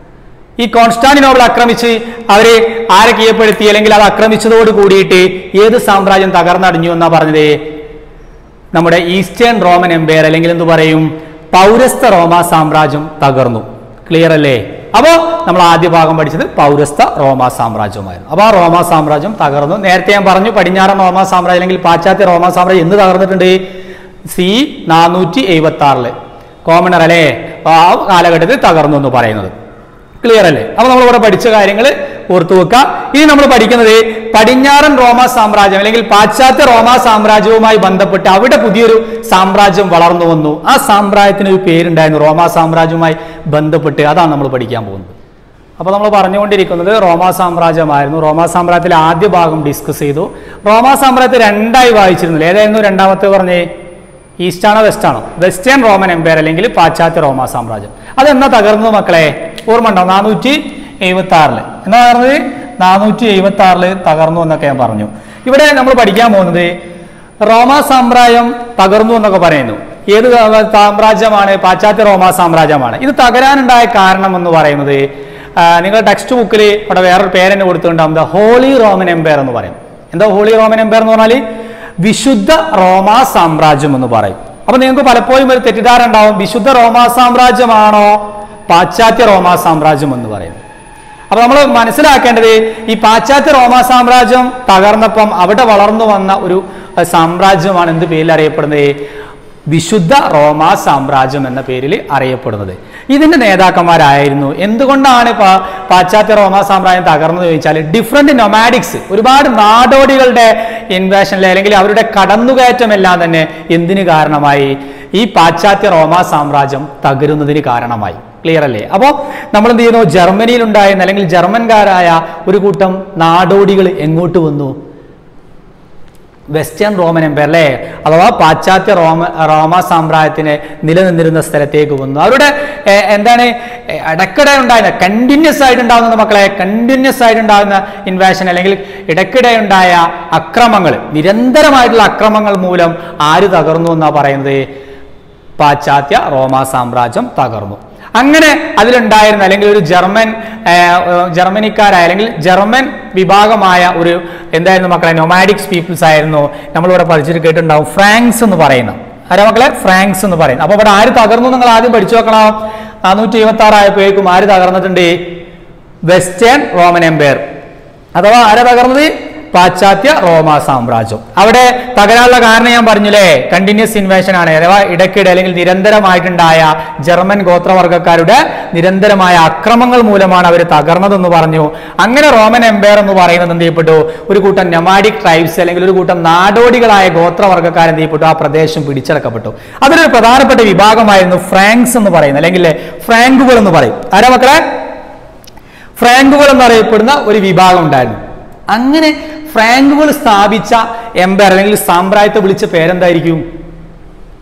ഈ കോൺസ്റ്റാന്റിനോപ്പിൾ ആക്രമിച്ച് അവരെ ആരെ കീഴ്പ്പെടുത്തി അല്ലെങ്കിൽ അത് ആക്രമിച്ചതോട് കൂടിയിട്ട് ഏത് സാമ്രാജ്യം തകർന്നടിഞ്ഞു എന്നാ പറഞ്ഞത്? നമ്മുടെ ഈസ്റ്റേൺ റോമൻ എംപയർ അല്ലെങ്കിൽ എന്ത് പറയും? പൗരസ്ത്യ റോമാ സാമ്രാജ്യം തകർന്നു. ക്ലിയർ അല്ലേ? അപ്പോ നമ്മൾ ആദ്യ ഭാഗം പഠിച്ചത് പൗരസ്ത്യ റോമാ സാമ്രാജ്യമായിരുന്നു. അപ്പൊ ആ റോമാ സാമ്രാജ്യം തകർന്നു. നേരത്തെ ഞാൻ പറഞ്ഞു പടിഞ്ഞാറൻ റോമാ സാമ്രാജ്യം അല്ലെങ്കിൽ പാശ്ചാത്യ റോമാ സാമ്രാജ്യം എന്ന് തകർന്നിട്ടുണ്ട്? സി നാനൂറ്റി എഴുപത്തി ആറില് കോമണർ അല്ലേ, ആ കാലഘട്ടത്തിൽ തകർന്നു എന്ന് പറയുന്നത്. ക്ലിയർ അല്ലേ? അപ്പൊ നമ്മളിവിടെ പഠിച്ച കാര്യങ്ങൾ ഓർത്തു വെക്കാം. ഇനി നമ്മൾ പഠിക്കുന്നത് പടിഞ്ഞാറൻ റോമാ സാമ്രാജ്യം അല്ലെങ്കിൽ പാശ്ചാത്യ റോമാ സാമ്രാജ്യവുമായി ബന്ധപ്പെട്ട് അവിടെ പുതിയൊരു സാമ്രാജ്യം വളർന്നു വന്നു. ആ സാമ്രാജ്യത്തിന് ഒരു പേരുണ്ടായിരുന്നു റോമാ സാമ്രാജ്യവുമായി ബന്ധപ്പെട്ട്. അതാണ് നമ്മൾ പഠിക്കാൻ പോകുന്നത്. അപ്പൊ നമ്മൾ പറഞ്ഞുകൊണ്ടിരിക്കുന്നത് റോമാ സാമ്രാജ്യമായിരുന്നു. റോമാ സാമ്രാജ്യത്തിലെ ആദ്യ ഭാഗം ഡിസ്കസ് ചെയ്തു. റോമാ സാമ്രാജ്യത്തെ രണ്ടായി വായിച്ചിരുന്നില്ല. ഏതായിരുന്നു രണ്ടാമത്തെ പറഞ്ഞേ? ഈസ്റ്റ് ആണോ വെസ്റ്റ് ആണോ? വെസ്റ്റേൺ റോമൻ എംപയർ അല്ലെങ്കിൽ പാശ്ചാത്യ റോമാ സാമ്രാജ്യം. അതെന്നാ തകർന്നു മക്കളെ? ഓർമ്മ ഉണ്ടോ? നാനൂറ്റി എഴുപത്തി ആറില് എന്നാ പറഞ്ഞത്? നാനൂറ്റി എഴുപത്തി ആറില് തകർന്നു എന്നൊക്കെ ഞാൻ പറഞ്ഞു. ഇവിടെ നമ്മൾ പഠിക്കാൻ പോകുന്നത് റോമാ സാമ്രാജ്യം തകർന്നു എന്നൊക്കെ പറയുന്നു. ഏത് സാമ്രാജ്യമാണ്? പാശ്ചാത്യ റോമാ സാമ്രാജ്യമാണ്. ഇത് തകരാനുണ്ടായ കാരണം എന്ന് പറയുന്നത് നിങ്ങളുടെ ടെക്സ്റ്റ് ബുക്കിൽ ഇവിടെ വേറൊരു പേരെന്നെ കൊടുത്തിട്ടുണ്ടാവും, ദ ഹോളി റോമൻ എംപയർ എന്ന് പറയും. എന്താ ഹോളി റോമൻ എംപയർ എന്ന് പറഞ്ഞാൽ? വിശുദ്ധ റോമാ സാമ്രാജ്യം എന്ന് പറയും. അപ്പൊ നിങ്ങൾക്ക് പലപ്പോഴും ഒരു തെറ്റിദ്ധാരണ ഉണ്ടാവും, വിശുദ്ധ റോമാ സാമ്രാജ്യമാണോ പാശ്ചാത്യ റോമാ സാമ്രാജ്യം എന്ന് പറയുന്നത്? അപ്പൊ നമ്മൾ മനസ്സിലാക്കേണ്ടത് ഈ പാശ്ചാത്യ റോമാ സാമ്രാജ്യം തകർന്നപ്പം അവിടെ വളർന്നു വന്ന ഒരു സാമ്രാജ്യമാണ് എന്ത് പേരിൽ അറിയപ്പെടുന്നത്? വിശുദ്ധ റോമാ സാമ്രാജ്യം എന്ന പേരിൽ അറിയപ്പെടുന്നത്. ഇതിന്റെ നേതാക്കന്മാരായിരുന്നു. എന്തുകൊണ്ടാണ് പാശ്ചാത്യ റോമാ സാമ്രാജ്യം തകർന്നു ചോദിച്ചാൽ ഡിഫറെന്റ് നൊമാഡിക്സ്, ഒരുപാട് നാടോടികളുടെ ഇൻവേഷനിൽ അല്ലെങ്കിൽ അവരുടെ കടന്നുകയറ്റമെല്ലാം തന്നെ എന്തിന് കാരണമായി? ഈ പാശ്ചാത്യ റോമാ സാമ്രാജ്യം തകരുന്നതിന് കാരണമായി. ക്ലിയർ അല്ലേ? അപ്പോൾ നമ്മൾ എന്ത് ചെയ്യുന്നു? ജർമ്മനിയിൽ ഉണ്ടായിരുന്ന അല്ലെങ്കിൽ ജർമ്മൻകാരായ ഒരു കൂട്ടം നാടോടികൾ എങ്ങോട്ട് വന്നു? വെസ്റ്റേൺ റോമൻ എംപയർ അല്ലേ, അഥവാ പാശ്ചാത്യ റോമ റോമാ സാമ്രാജ്യത്തിന് നിലനിന്നിരുന്ന സ്ഥലത്തേക്ക് വന്നു. അവരുടെ എന്താണ് ഇടയ്ക്കിടെ ഉണ്ടായിരുന്ന കണ്ടിന്യൂസ് ആയിട്ടുണ്ടാകുന്ന മക്കളെ കണ്ടിന്യൂസ് ആയിട്ടുണ്ടാകുന്ന ഇൻവേഷൻ അല്ലെങ്കിൽ ഇടയ്ക്കിടെ ഉണ്ടായ അക്രമങ്ങൾ, നിരന്തരമായിട്ടുള്ള അക്രമങ്ങൾ മൂലം ആര് തകർന്നു എന്നാ പറയുന്നത്? പാശ്ചാത്യ റോമാ സാമ്രാജ്യം തകർന്നു. അങ്ങനെ അതിലുണ്ടായിരുന്ന അല്ലെങ്കിൽ ഒരു ജർമ്മൻ ജർമ്മനിക്കാരായ അല്ലെങ്കിൽ ജർമ്മൻ വിഭാഗമായ ഒരു എന്തായിരുന്നു മക്കളെ? നൊമാഡിക്സ് പീപ്പിൾസ് ആയിരുന്നു. നമ്മളിവിടെ പഠിച്ചിട്ട് കേട്ടിട്ടുണ്ടാവും ഫ്രാങ്ക്സ് എന്ന് പറയുന്ന. ആരാ മക്കളെ? ഫ്രാങ്ക്സ് എന്ന് പറയുന്നത്. അപ്പൊ ഇവിടെ ആര് തകർന്നു നിങ്ങൾ ആദ്യം പഠിച്ചു വെക്കണം. നാനൂറ്റി എഴുപത്തി ആറ് ആയപ്പോഴേക്കും ആര് തകർന്നിട്ടുണ്ട്? വെസ്റ്റേൺ റോമൻ എംപയർ അഥവാ ആരാ തകർന്നത്? പാശ്ചാത്യ റോമാ സാമ്രാജ്യം. അവിടെ തകരാനുള്ള കാരണം ഞാൻ പറഞ്ഞില്ലേ, കണ്ടിന്യൂസ് ഇൻവേഷൻ ആണ്. അഥവാ ഇടയ്ക്കിടെ അല്ലെങ്കിൽ നിരന്തരമായിട്ടുണ്ടായ ജർമ്മൻ ഗോത്രവർഗക്കാരുടെ നിരന്തരമായ അക്രമങ്ങൾ മൂലമാണ് അവർ തകർന്നതെന്ന് പറഞ്ഞു. അങ്ങനെ റോമൻ എംപയർ എന്ന് പറയുന്നത് എന്ത് ചെയ്യപ്പെട്ടു? ഒരു കൂട്ടം നൊമാഡിക് ട്രൈബ്സ് അല്ലെങ്കിൽ ഒരു കൂട്ടം നാടോടികളായ ഗോത്രവർഗക്കാർ എന്ത് ചെയ്യപ്പെട്ടു? ആ പ്രദേശം പിടിച്ചടക്കപ്പെട്ടു. അതിലൊരു പ്രധാനപ്പെട്ട വിഭാഗമായിരുന്നു ഫ്രാങ്ക്സ് എന്ന് പറയുന്നത്, അല്ലെങ്കിൽ ഫ്രാങ്കുകൾ എന്ന് പറയും. ആരാ മക്കളെ? ഫ്രാങ്കുകൾ എന്നറിയപ്പെടുന്ന ഒരു വിഭാഗം ഉണ്ടായിരുന്നു. അങ്ങനെ ഫ്രാങ്കുകൾ സ്ഥാപിച്ച എംപയർ അല്ലെങ്കിൽ സാമ്രാജ്യത്തെ വിളിച്ച പേരെന്തായിരിക്കും?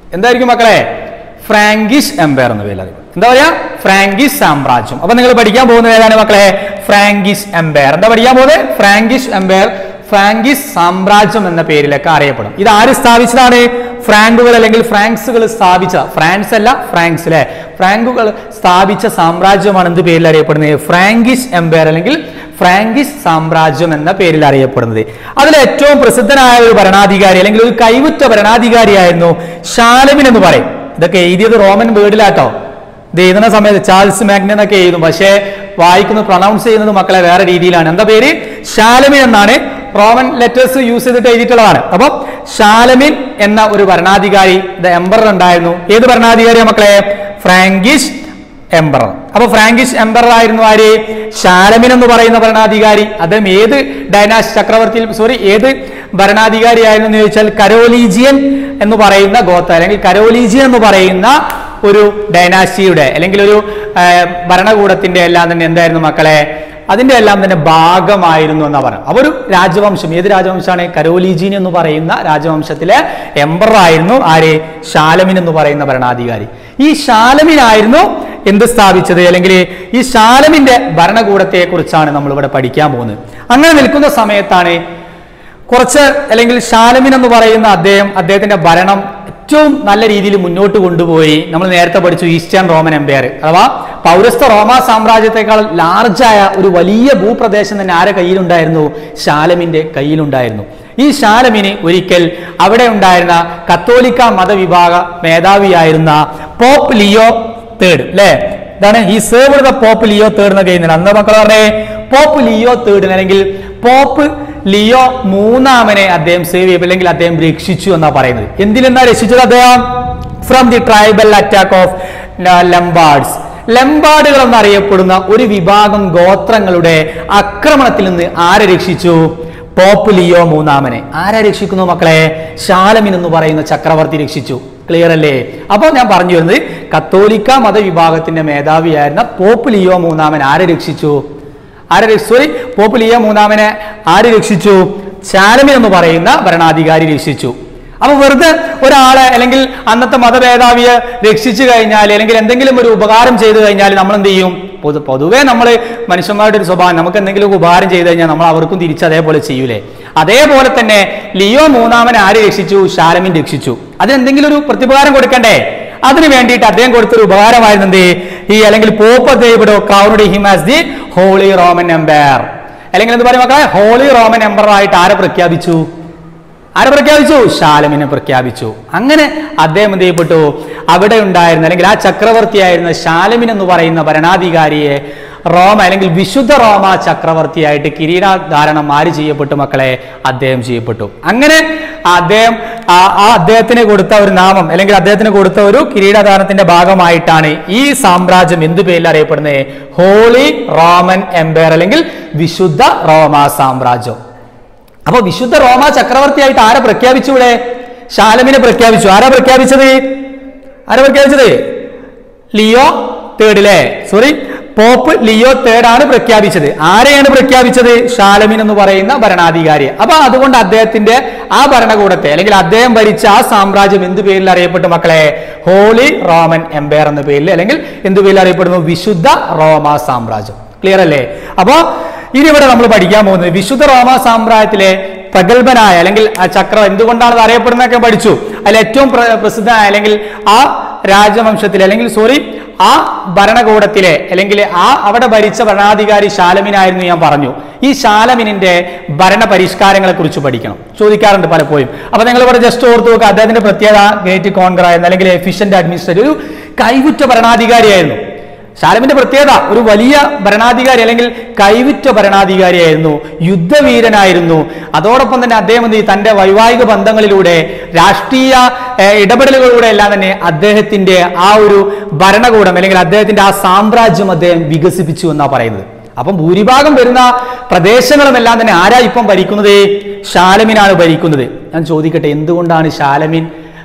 എന്തായിരിക്കും മക്കളെ? ഫ്രാങ്കിഷ് എംപയർ എന്ന പേരിൽ അറിയപ്പെടും. എന്താ പറയാ? ഫ്രാങ്കിഷ് സാമ്രാജ്യം. അപ്പൊ നിങ്ങൾ പഠിക്കാൻ പോകുന്നത് ഏതാണ് മക്കളെ? Frankish empire. എന്താ പഠിക്കാൻ പോകുന്നത്? ഫ്രാങ്കിഷ് എംപയർ, ഫ്രാങ്കിഷ് സാമ്രാജ്യം എന്ന പേരിലൊക്കെ അറിയപ്പെടും. ഇത് ആര് സ്ഥാപിച്ചതാണ്? ഫ്രാങ്കുകൾ അല്ലെങ്കിൽ ഫ്രാങ്ക്സുകൾ സ്ഥാപിച്ച, ഫ്രാൻസ് അല്ല ഫ്രാങ്ക്സ് അല്ലെ, ഫ്രാങ്കുകൾ സ്ഥാപിച്ച സാമ്രാജ്യമാണ് എന്ത് പേരിൽ അറിയപ്പെടുന്നത്? ഫ്രാങ്കിഷ് എംപയർ അല്ലെങ്കിൽ ഫ്രാങ്കിഷ് സാമ്രാജ്യം എന്ന പേരിൽ അറിയപ്പെടുന്നത്. അതിൽ ഏറ്റവും പ്രസിദ്ധനായ ഒരു ഭരണാധികാരി അല്ലെങ്കിൽ ഒരു കൈവുറ്റ ഭരണാധികാരിയായിരുന്നു ഷാലമിൻ എന്ന് പറയും. ഇതൊക്കെ എഴുതിയത് റോമൻ വേർഡിലാട്ടോ. ഇത് എഴുതുന്ന സമയത്ത് ചാൾസ് മാഗ്ന എന്നൊക്കെ എഴുതും, പക്ഷേ വായിക്കുന്നത് പ്രൊണൗൺസ് ചെയ്യുന്നത് മക്കളെ വേറെ രീതിയിലാണ്. എന്താ പേര്? ഷാലമിൻ എന്നാണ്. റോമൻ ലെറ്റേഴ്സ് യൂസ് ചെയ്തിട്ട് എഴുതിയിട്ടുള്ളതാണ്. അപ്പം ഷാലമിൻ എന്ന ഒരു ഭരണാധികാരി ദ എംപറർ ഉണ്ടായിരുന്നു. ഏത് ഭരണാധികാരിയാ മക്കളെ? Frankish emperor. അപ്പൊ ഫ്രാങ്കിഷ് എംപറർ ആയിരുന്നു ആര്? ഷാലമിൻ എന്ന് പറയുന്ന ഭരണാധികാരി. അദ്ദേഹം ഏത് ഡൈനാസ് ചക്രവർത്തിയിൽ സോറി ഏത് ഭരണാധികാരി ആയിരുന്നു എന്ന് ചോദിച്ചാൽ കരോലീജിയൻ എന്ന് പറയുന്ന ഗോത്ര അല്ലെങ്കിൽ കരോലീജിയൻ എന്ന് പറയുന്ന ഒരു ഡൈനാസ്റ്റിയുടെ അല്ലെങ്കിൽ ഒരു ഭരണകൂടത്തിന്റെ എല്ലാം തന്നെ എന്തായിരുന്നു മക്കളെ? അതിന്റെ എല്ലാം തന്നെ ഭാഗമായിരുന്നു എന്നാ പറഞ്ഞു. അപ്പൊ ഒരു രാജവംശം, ഏത് രാജവംശമാണ്? കരോലീജിയൻ എന്ന് പറയുന്ന രാജവംശത്തിലെ എംപറർ ആയിരുന്നു ആര്? ഷാലമിൻ എന്ന് പറയുന്ന ഭരണാധികാരി. ഈ ഷാലമിൻ ആയിരുന്നു എന്ത് സ്ഥാപിച്ചത്? അല്ലെങ്കിൽ ഈ ഷാലമിന്റെ ഭരണകൂടത്തെ കുറിച്ചാണ് നമ്മൾ ഇവിടെ പഠിക്കാൻ പോകുന്നത്. അങ്ങനെ നിൽക്കുന്ന സമയത്താണ് കുറച്ച് അല്ലെങ്കിൽ ഷാലമിൻ എന്ന് പറയുന്ന അദ്ദേഹം അദ്ദേഹത്തിന്റെ ഭരണം ഏറ്റവും നല്ല രീതിയിൽ മുന്നോട്ട് കൊണ്ടുപോയി. നമ്മൾ നേരത്തെ പഠിച്ചു ഈസ്റ്റേൺ റോമൻ എംപയർ അഥവാ പൗരസ്ത്യ റോമാ സാമ്രാജ്യത്തെക്കാൾ ലാർജായ ഒരു വലിയ ഭൂപ്രദേശം തന്നെ ആരെ കയ്യിലുണ്ടായിരുന്നു? ഷാലമിന്റെ കയ്യിലുണ്ടായിരുന്നു. ഈ ഷാലമിന് ഒരിക്കൽ അവിടെ ഉണ്ടായിരുന്ന കത്തോലിക്ക മതവിഭാഗ മേധാവിയായിരുന്ന പോപ്പ് ലിയോ തേർഡ് അല്ലെ, ഇതാണ് ഈ served the pope Leo third എന്നൊക്കെ ചെയ്യുന്നത്. അന്ന് മക്കൾ പറഞ്ഞേ പോപ്പ് ലിയോ തേർഡിന് അല്ലെങ്കിൽ പോപ്പ് ലിയോ മൂന്നാമനെ അദ്ദേഹം സേവ് ചെയ്യും അല്ലെങ്കിൽ അദ്ദേഹം രക്ഷിച്ചു എന്നാ പറയുന്നത്. എന്തിനെന്നാ രക്ഷിച്ചത് അദ്ദേഹം? From the tribal attack of Lombards. ലംബാർഡുകൾ എന്നറിയപ്പെടുന്ന ഒരു വിഭാഗം ഗോത്രങ്ങളുടെ ആക്രമണത്തിൽ നിന്ന് ആരെ രക്ഷിച്ചു? പോപ്പ് ലിയോ മൂന്നാമനെ. ആരെ രക്ഷിക്കുന്നു മക്കളെ? ഷാലമിൻ എന്ന് പറയുന്ന ചക്രവർത്തി രക്ഷിച്ചു. ക്ലിയർ അല്ലേ? അപ്പോൾ ഞാൻ പറഞ്ഞു വരുന്നത് കത്തോലിക്ക മതവിഭാഗത്തിന്റെ മേധാവിയായിരുന്ന പോപ്പ് ലിയോ മൂന്നാമൻ ആരെ രക്ഷിച്ചു? ആരെ സോറി പോപ്പ് ലിയോ മൂന്നാമനെ ആര് രക്ഷിച്ചു? ഷാലമിൻ എന്ന് പറയുന്ന ഭരണാധികാരി രക്ഷിച്ചു. അപ്പൊ വെറുതെ ഒരാളെ അല്ലെങ്കിൽ അന്നത്തെ മതമേധാവിയെ രക്ഷിച്ചു കഴിഞ്ഞാൽ അല്ലെങ്കിൽ എന്തെങ്കിലും ഒരു ഉപകാരം ചെയ്തു കഴിഞ്ഞാൽ നമ്മൾ എന്ത് ചെയ്യും? പൊതു പൊതുവേ നമ്മൾ മനുഷ്യന്മാരുടെ ഒരു സ്വഭാവം, നമുക്ക് എന്തെങ്കിലും ഉപകാരം ചെയ്തു കഴിഞ്ഞാൽ നമ്മൾ അവർക്കും തിരിച്ച് അതേപോലെ ചെയ്യൂലേ? അതേപോലെ തന്നെ ലിയോ മൂന്നാമനെ ആര് രക്ഷിച്ചു? ഷാലമിൻ രക്ഷിച്ചു. അതിനെന്തെങ്കിലും ഒരു പ്രത്യുപകാരം കൊടുക്കണ്ടേ? അതിനു വേണ്ടിയിട്ട് അദ്ദേഹം കൊടുത്തൊരു ഉപകാരമായിരുന്നു എന്ത്? ഈ അല്ലെങ്കിൽ പോപ്പ് അദ്ദേഹം crowned him as the holy Roman empire. അല്ലെങ്കിൽ എന്ത് പറയും മക്കളെ? ഹോളി റോമൻ എംപയർ ആയിട്ട് ആരെ പ്രഖ്യാപിച്ചു? ആരെ പ്രഖ്യാപിച്ചു? ഷാലമിനെ പ്രഖ്യാപിച്ചു. അങ്ങനെ അദ്ദേഹം എന്ത് ചെയ്യപ്പെട്ടു? അവിടെ ഉണ്ടായിരുന്ന അല്ലെങ്കിൽ ആ ചക്രവർത്തിയായിരുന്ന ഷാലമിൻ എന്ന് പറയുന്ന ഭരണാധികാരിയെ റോമ അല്ലെങ്കിൽ വിശുദ്ധ റോമ ചക്രവർത്തിയായിട്ട് കിരീടധാരണം ആര് ചെയ്യപ്പെട്ടു മക്കളെ? അദ്ദേഹം ചെയ്യപ്പെട്ടു. അങ്ങനെ അദ്ദേഹം ആ അദ്ദേഹത്തിന് കൊടുത്ത ഒരു നാമം അല്ലെങ്കിൽ അദ്ദേഹത്തിന് കൊടുത്ത ഒരു കിരീടധാരണത്തിന്റെ ഭാഗമായിട്ടാണ് ഈ സാമ്രാജ്യം എന്ത് പേരിൽ അറിയപ്പെടുന്നത്? ഹോളി റോമൻ എംപയർ അല്ലെങ്കിൽ വിശുദ്ധ റോമ സാമ്രാജ്യം. അപ്പൊ വിശുദ്ധ റോമ ചക്രവർത്തിയായിട്ട് ആരെ പ്രഖ്യാപിച്ചു? ഇവിടെ ഷാലമിനെ പ്രഖ്യാപിച്ചു. ആരാ പ്രഖ്യാപിച്ചത്? ആരാ പ്രഖ്യാപിച്ചത്? ലിയോ തേർഡ് അല്ലേ? സോറി പോപ്പ് ലിയോ തേർഡ് ആണ് പ്രഖ്യാപിച്ചത്. ആരെയാണ് പ്രഖ്യാപിച്ചത്? ഷാലമിൻ എന്ന് പറയുന്ന ഭരണാധികാരിയെ. അപ്പൊ അതുകൊണ്ട് അദ്ദേഹത്തിന്റെ ആ ഭരണകൂടത്തെ അല്ലെങ്കിൽ അദ്ദേഹം ഭരിച്ച ആ സാമ്രാജ്യം എന്ത് പേരിൽ അറിയപ്പെട്ടു മക്കളെ? ഹോളി റോമൻ എംപയർ എന്ന പേരിൽ അല്ലെങ്കിൽ എന്ത് പേരിൽ അറിയപ്പെടുന്നു? വിശുദ്ധ റോമ സാമ്രാജ്യം. ക്ലിയർ അല്ലേ? അപ്പോ ഇനി ഇവിടെ നമ്മൾ പഠിക്കാൻ പോകുന്നത് വിശുദ്ധ റോമ സാമ്രാജ്യത്തിലെ പ്രഗത്ഭനായ അല്ലെങ്കിൽ ആ ചക്ര എന്തുകൊണ്ടാണ് അത് അറിയപ്പെടുന്നതൊക്കെ പഠിച്ചു. അതിൽ ഏറ്റവും പ്രസിദ്ധമായ അല്ലെങ്കിൽ ആ രാജവംശത്തിലെ അല്ലെങ്കിൽ സോറി ആ ഭരണകൂടത്തിലെ അല്ലെങ്കിൽ ആ അവിടെ ഭരിച്ച ഭരണാധികാരി ഷാലമിനായിരുന്നു ഞാൻ പറഞ്ഞു. ഈ ഷാലമിനിന്റെ ഭരണ പരിഷ്കാരങ്ങളെ കുറിച്ച് പഠിക്കണം, ചോദിക്കാറുണ്ട് പലപ്പോഴും. അപ്പൊ നിങ്ങൾ ഇവിടെ ജസ്റ്റ് ഓർത്ത് നോക്കുക, അദ്ദേഹത്തിന്റെ പ്രത്യേകത ഗ്രേറ്റ് കോൺഗ്രർ ആയിരുന്നു അല്ലെങ്കിൽ എഫിഷ്യന്റ് അഡ്മിനിസ്ട്രേറ്റർ, ഒരു കൈവുറ്റ ഭരണാധികാരിയായിരുന്നു. ഷാലമിന്റെ പ്രത്യേകത ഒരു വലിയ ഭരണാധികാരി അല്ലെങ്കിൽ കൈവിറ്റ ഭരണാധികാരിയായിരുന്നു, യുദ്ധവീരനായിരുന്നു. അതോടൊപ്പം തന്നെ അദ്ദേഹം എന്ത് തന്റെ വൈവാഹിക ബന്ധങ്ങളിലൂടെ രാഷ്ട്രീയ ഇടപെടലുകളിലൂടെ എല്ലാം തന്നെ അദ്ദേഹത്തിന്റെ ആ ഒരു ഭരണകൂടം അല്ലെങ്കിൽ അദ്ദേഹത്തിന്റെ ആ സാമ്രാജ്യം അദ്ദേഹം വികസിപ്പിച്ചു എന്നാ പറയുന്നത്. അപ്പം ഭൂരിഭാഗം വരുന്ന പ്രദേശങ്ങളുമെല്ലാം തന്നെ ആരാ ഇപ്പം ഭരിക്കുന്നത്? ഷാലമിനാണ് ഭരിക്കുന്നത്. ഞാൻ ചോദിക്കട്ടെ, എന്തുകൊണ്ടാണ് ഷാലമിൻ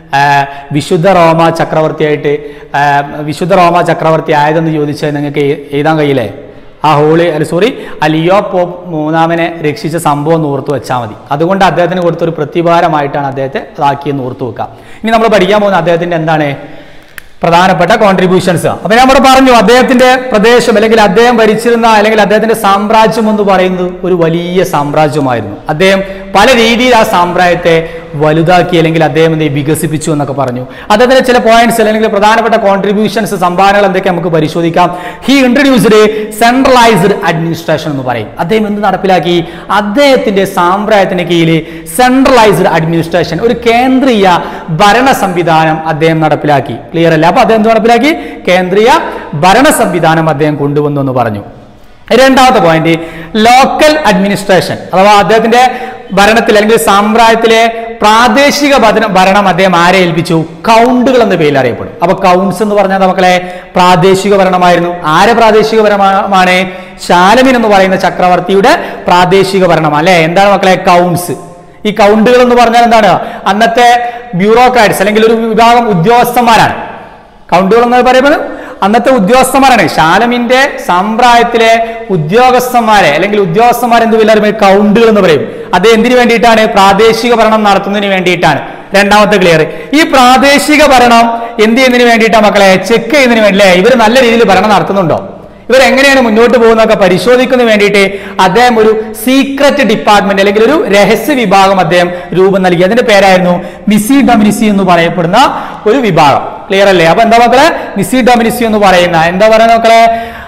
വിശുദ്ധ റോമ ചക്രവർത്തിയായിട്ട് വിശുദ്ധ റോമ ചക്രവർത്തി ആയതെന്ന് ചോദിച്ചാൽ നിങ്ങൾക്ക് എഴുതാൻ കഴിയില്ലേ? ആ ഹോളി അല്ല സോറി ആ ലിയോ പോപ്പ് മൂന്നാമനെ രക്ഷിച്ച സംഭവം ഒന്ന് ഓർത്തു വെച്ചാൽ മതി. അതുകൊണ്ട് അദ്ദേഹത്തിന് കൊടുത്തൊരു പ്രതിഭാരമായിട്ടാണ് അദ്ദേഹത്തെ അതാക്കിയെന്ന് ഓർത്തു വെക്കുക. ഇനി നമ്മൾ പഠിക്കാൻ പോകുന്ന അദ്ദേഹത്തിന്റെ എന്താണ് പ്രധാനപ്പെട്ട കോൺട്രിബ്യൂഷൻസ്. അപ്പൊ ഞാൻ ഇവിടെ പറഞ്ഞു അദ്ദേഹത്തിന്റെ പ്രദേശം അല്ലെങ്കിൽ അദ്ദേഹം ഭരിച്ചിരുന്ന അല്ലെങ്കിൽ അദ്ദേഹത്തിന്റെ സാമ്രാജ്യം എന്ന് പറയുന്നത് ഒരു വലിയ സാമ്രാജ്യമായിരുന്നു. അദ്ദേഹം പല രീതിയിൽ ആ സാമ്രാജ്യത്തെ വലുതാക്കി അല്ലെങ്കിൽ അദ്ദേഹം എന്ത് വികസിപ്പിച്ചു എന്നൊക്കെ പറഞ്ഞു. അദ്ദേഹത്തിന്റെ ചില പോയിന്റ്സ് അല്ലെങ്കിൽ പ്രധാനപ്പെട്ട കോൺട്രിബ്യൂഷൻസ് സംഭാവനകൾ എന്തൊക്കെ നമുക്ക് പരിശോധിക്കാം. ഹി ഇൻട്രൊഡ്യൂസ്ഡ് സെൻട്രലൈസ്ഡ് അഡ്മിനിസ്ട്രേഷൻ എന്ന് പറയും. അദ്ദേഹം എന്ത് നടപ്പിലാക്കി? അദ്ദേഹത്തിന്റെ സാമ്രാജ്യത്തിന് കീഴിൽ സെൻട്രലൈസ്ഡ് അഡ്മിനിസ്ട്രേഷൻ, ഒരു കേന്ദ്രീയ ഭരണ സംവിധാനം അദ്ദേഹം നടപ്പിലാക്കി. ക്ലിയർ അല്ല? അപ്പൊ അദ്ദേഹം എന്ത് നടപ്പിലാക്കി? കേന്ദ്രീയ ഭരണ സംവിധാനം അദ്ദേഹം കൊണ്ടുവന്നു എന്ന് പറഞ്ഞു. രണ്ടാമത്തെ പോയിന്റ് ലോക്കൽ അഡ്മിനിസ്ട്രേഷൻ, അഥവാ അദ്ദേഹത്തിന്റെ ഭരണത്തിൽ അല്ലെങ്കിൽ സാമ്രാജ്യത്തിലെ പ്രാദേശിക ഭരണം അദ്ദേഹം ആരെ ഏൽപ്പിച്ചു? കൗണ്ടുകൾ എന്ന പേരിൽ അറിയപ്പെടും. അപ്പൊ കൗണ്ട്സ് എന്ന് പറഞ്ഞാൽ മക്കളെ പ്രാദേശിക ഭരണമായിരുന്നു. ആരെ പ്രാദേശിക ഭരണമാണ്? ശാലമിൻ എന്ന് പറയുന്ന ചക്രവർത്തിയുടെ പ്രാദേശിക ഭരണം അല്ലെ. എന്താണ് മക്കളെ കൗണ്ട്സ്? ഈ കൗണ്ടുകൾ എന്ന് പറഞ്ഞാൽ എന്താണ്? അന്നത്തെ ബ്യൂറോക്രാറ്റ്സ് അല്ലെങ്കിൽ ഒരു വിഭാഗം ഉദ്യോഗസ്ഥന്മാരാണ്. കൗണ്ടുകൾ എന്ന് പറയുന്നത് അന്നത്തെ ഉദ്യോഗസ്ഥന്മാരാണ്. ശാലമിന്റെ സാമ്രാജ്യത്തിലെ ഉദ്യോഗസ്ഥന്മാരെ അല്ലെങ്കിൽ ഉദ്യോഗസ്ഥന്മാർ എന്ത് പേരിൽ കൗണ്ടുകൾ എന്ന് പറയും. അത് എന്തിനു വേണ്ടിയിട്ടാണ്? പ്രാദേശിക ഭരണം നടത്തുന്നതിന് വേണ്ടിയിട്ടാണ്. രണ്ടാമത്തെ ക്ലിയർ. ഈ പ്രാദേശിക ഭരണം എന്ത് ചെയ്യുന്നതിന് വേണ്ടിയിട്ടാണ് മക്കളെ? ചെക്ക് ചെയ്യുന്നതിന് വേണ്ടി. ഇവർ നല്ല രീതിയിൽ ഭരണം നടത്തുന്നുണ്ടോ, ഇവരെങ്ങനെയാണ് മുന്നോട്ട് പോകുന്നതൊക്കെ പരിശോധിക്കുന്നതിന് വേണ്ടിയിട്ട് അദ്ദേഹം ഒരു സീക്രട്ട് ഡിപ്പാർട്ട്മെന്റ് അല്ലെങ്കിൽ ഒരു രഹസ്യ വിഭാഗം അദ്ദേഹം രൂപം നൽകി. അതിന്റെ പേരായിരുന്നു മിസി ഡൊമിനിസി എന്ന് പറയപ്പെടുന്ന ഒരു വിഭാഗം. ക്ലിയർ അല്ലേ? അപ്പൊ എന്താ മക്കളെ മിസി ഡൊമിനിസി എന്ന് പറയുന്ന എന്താ പറയുന്ന മക്കളെ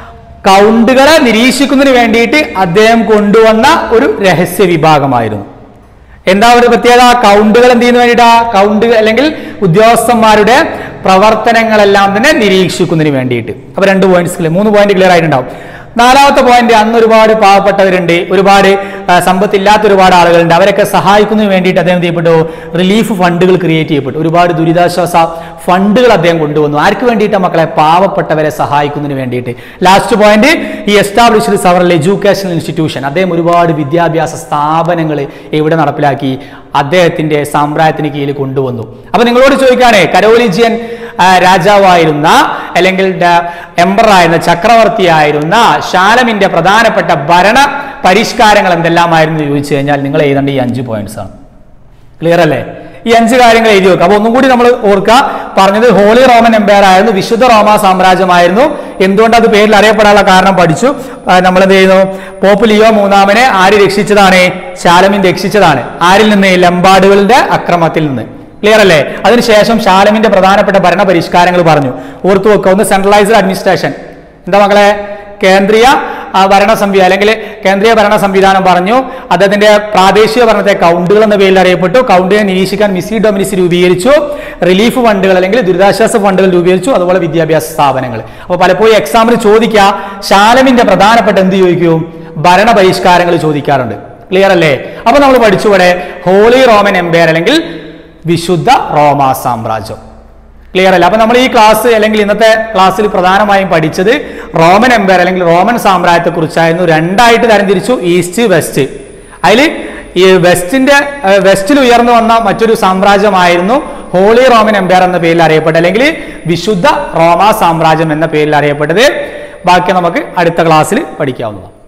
കൗണ്ടുകളെ നിരീക്ഷിക്കുന്നതിന് വേണ്ടിയിട്ട് അദ്ദേഹം കൊണ്ടുവന്ന ഒരു രഹസ്യ വിഭാഗമായിരുന്നു. എന്താ ഒരു പ്രത്യേകത? കൗണ്ടുകൾ എന്ത് ചെയ്യുന്നതിന് വേണ്ടിയിട്ടാ? കൗണ്ട് അല്ലെങ്കിൽ ഉദ്യോഗസ്ഥന്മാരുടെ പ്രവർത്തനങ്ങളെല്ലാം തന്നെ നിരീക്ഷിക്കുന്നതിന് വേണ്ടിയിട്ട്. അപ്പൊ രണ്ട് പോയിന്റ്സ് മൂന്ന് പോയിന്റ് ക്ലിയർ ആയിട്ടുണ്ടാവും. നാലാമത്തെ പോയിന്റ്, അന്ന് ഒരുപാട് പാവപ്പെട്ടവരുണ്ട്, ഒരുപാട് സമ്പത്തില്ലാത്ത ഒരുപാട് ആളുകളുണ്ട്. അവരൊക്കെ സഹായിക്കുന്നതിന് വേണ്ടിയിട്ട് അദ്ദേഹം ചെയ്യപ്പെട്ടു റിലീഫ് ഫണ്ടുകൾ ക്രിയേറ്റ് ചെയ്യപ്പെട്ടു. ഒരുപാട് ദുരിതാശ്വാസ ഫണ്ടുകൾ അദ്ദേഹം കൊണ്ടുവന്നു. ആർക്ക് വേണ്ടിയിട്ട് മക്കളെ? പാവപ്പെട്ടവരെ സഹായിക്കുന്നതിന് വേണ്ടിയിട്ട്. ലാസ്റ്റ് പോയിന്റ്, ഈ എസ്റ്റാബ്ലിഷ്ഡ് സെവറൽ എഡ്യൂക്കേഷണൽ ഇൻസ്റ്റിറ്റ്യൂഷൻ. അദ്ദേഹം ഒരുപാട് വിദ്യാഭ്യാസ സ്ഥാപനങ്ങൾ എവിടെ നടപ്പിലാക്കി? അദ്ദേഹത്തിന്റെ സാമ്രാജ്യത്തിന് കീഴിൽ കൊണ്ടുവന്നു. അപ്പൊ നിങ്ങളോട് ചോദിക്കാനേ, കരോലിജിയൻ രാജാവായിരുന്ന അല്ലെങ്കിൽ എംപറർ ആയിരുന്ന ചക്രവർത്തിയായിരുന്ന ശാലമിന്റെ പ്രധാനപ്പെട്ട ഭരണ പരിഷ്കാരങ്ങൾ എന്തെല്ലാമായിരുന്നു ചോദിച്ചു കഴിഞ്ഞാൽ നിങ്ങൾ എഴുതേണ്ട ഈ അഞ്ച് പോയിന്റ്സ് ആണ്. ക്ലിയർ അല്ലേ? ഈ അഞ്ച് കാര്യങ്ങൾ എഴുതി വെക്കുക. അപ്പൊ ഒന്നും കൂടി നമ്മൾ ഓർക്കുക. പറഞ്ഞത് ഹോളി റോമൻ എംപയർ ആയിരുന്നു, വിശുദ്ധ റോമ സാമ്രാജ്യമായിരുന്നു. എന്തുകൊണ്ട് അത് പേരിൽ അറിയപ്പെടാനുള്ള കാരണം പഠിച്ചു. നമ്മൾ എന്ത് ചെയ്യുന്നു? പോപ്പ് ലിയോ മൂന്നാമനെ ആര് രക്ഷിച്ചതാണ്? ശാലമിൻ രക്ഷിച്ചതാണ്. ആരിൽ നിന്ന്? ലംബാർഡുകളുടെ അക്രമത്തിൽ നിന്ന്. ക്ലിയർ അല്ലേ? അതിനുശേഷം ശാലമിന്റെ പ്രധാനപ്പെട്ട ഭരണ പരിഷ്കാരങ്ങൾ പറഞ്ഞു. ഓർത്തു വെക്കുക. ഒന്ന് സെൻട്രലൈസ്ഡ് അഡ്മിനിസ്ട്രേഷൻ. എന്താ മക്കളെ? കേന്ദ്രീയ ഭരണ സംവിധാനം അല്ലെങ്കിൽ കേന്ദ്രീയ ഭരണ സംവിധാനം പറഞ്ഞു. അദ്ദേഹത്തിന്റെ പ്രാദേശിക ഭരണത്തെ കൗണ്ടുകൾ എന്ന പേരിൽ അറിയപ്പെട്ടു. കൗണ്ടിനെ നിരീക്ഷിക്കാൻ മിസി ഡൊമിനിസി രൂപീകരിച്ചു. റിലീഫ് ഫണ്ടുകൾ അല്ലെങ്കിൽ ദുരിതാശ്വാസ ഫണ്ടുകൾ രൂപീകരിച്ചു. അതുപോലെ വിദ്യാഭ്യാസ സ്ഥാപനങ്ങൾ. അപ്പോൾ പലപ്പോഴും എക്സാമിന് ചോദിക്കുക, ശാലമിന്റെ പ്രധാനപ്പെട്ട എന്ത് ചോദിക്കും? ഭരണ പരിഷ്കാരങ്ങൾ ചോദിക്കാറുണ്ട്. ക്ലിയർ അല്ലേ? അപ്പൊ നമ്മൾ പഠിച്ചുകൂടെ ഹോളി റോമൻ എംപയർ അല്ലെങ്കിൽ വിശുദ്ധ റോമ സാമ്രാജ്യം. ക്ലിയർ അല്ല? അപ്പൊ നമ്മൾ ഈ ക്ലാസ് അല്ലെങ്കിൽ ഇന്നത്തെ ക്ലാസ്സിൽ പ്രധാനമായും പഠിച്ചത് റോമൻ എംപയർ അല്ലെങ്കിൽ റോമൻ സാമ്രാജ്യത്തെ കുറിച്ചായിരുന്നു. രണ്ടായിട്ട് തരംതിരിച്ചു, ഈസ്റ്റ് വെസ്റ്റ്. അതിൽ ഈ വെസ്റ്റിന്റെ വെസ്റ്റിൽ ഉയർന്നു വന്ന മറ്റൊരു സാമ്രാജ്യമായിരുന്നു ഹോളി റോമൻ എംപയർ എന്ന പേരിൽ അറിയപ്പെട്ടത് അല്ലെങ്കിൽ വിശുദ്ധ റോമ സാമ്രാജ്യം എന്ന പേരിൽ അറിയപ്പെട്ടത്. ബാക്കി നമുക്ക് അടുത്ത ക്ലാസ്സിൽ പഠിക്കാവുന്നതാണ്.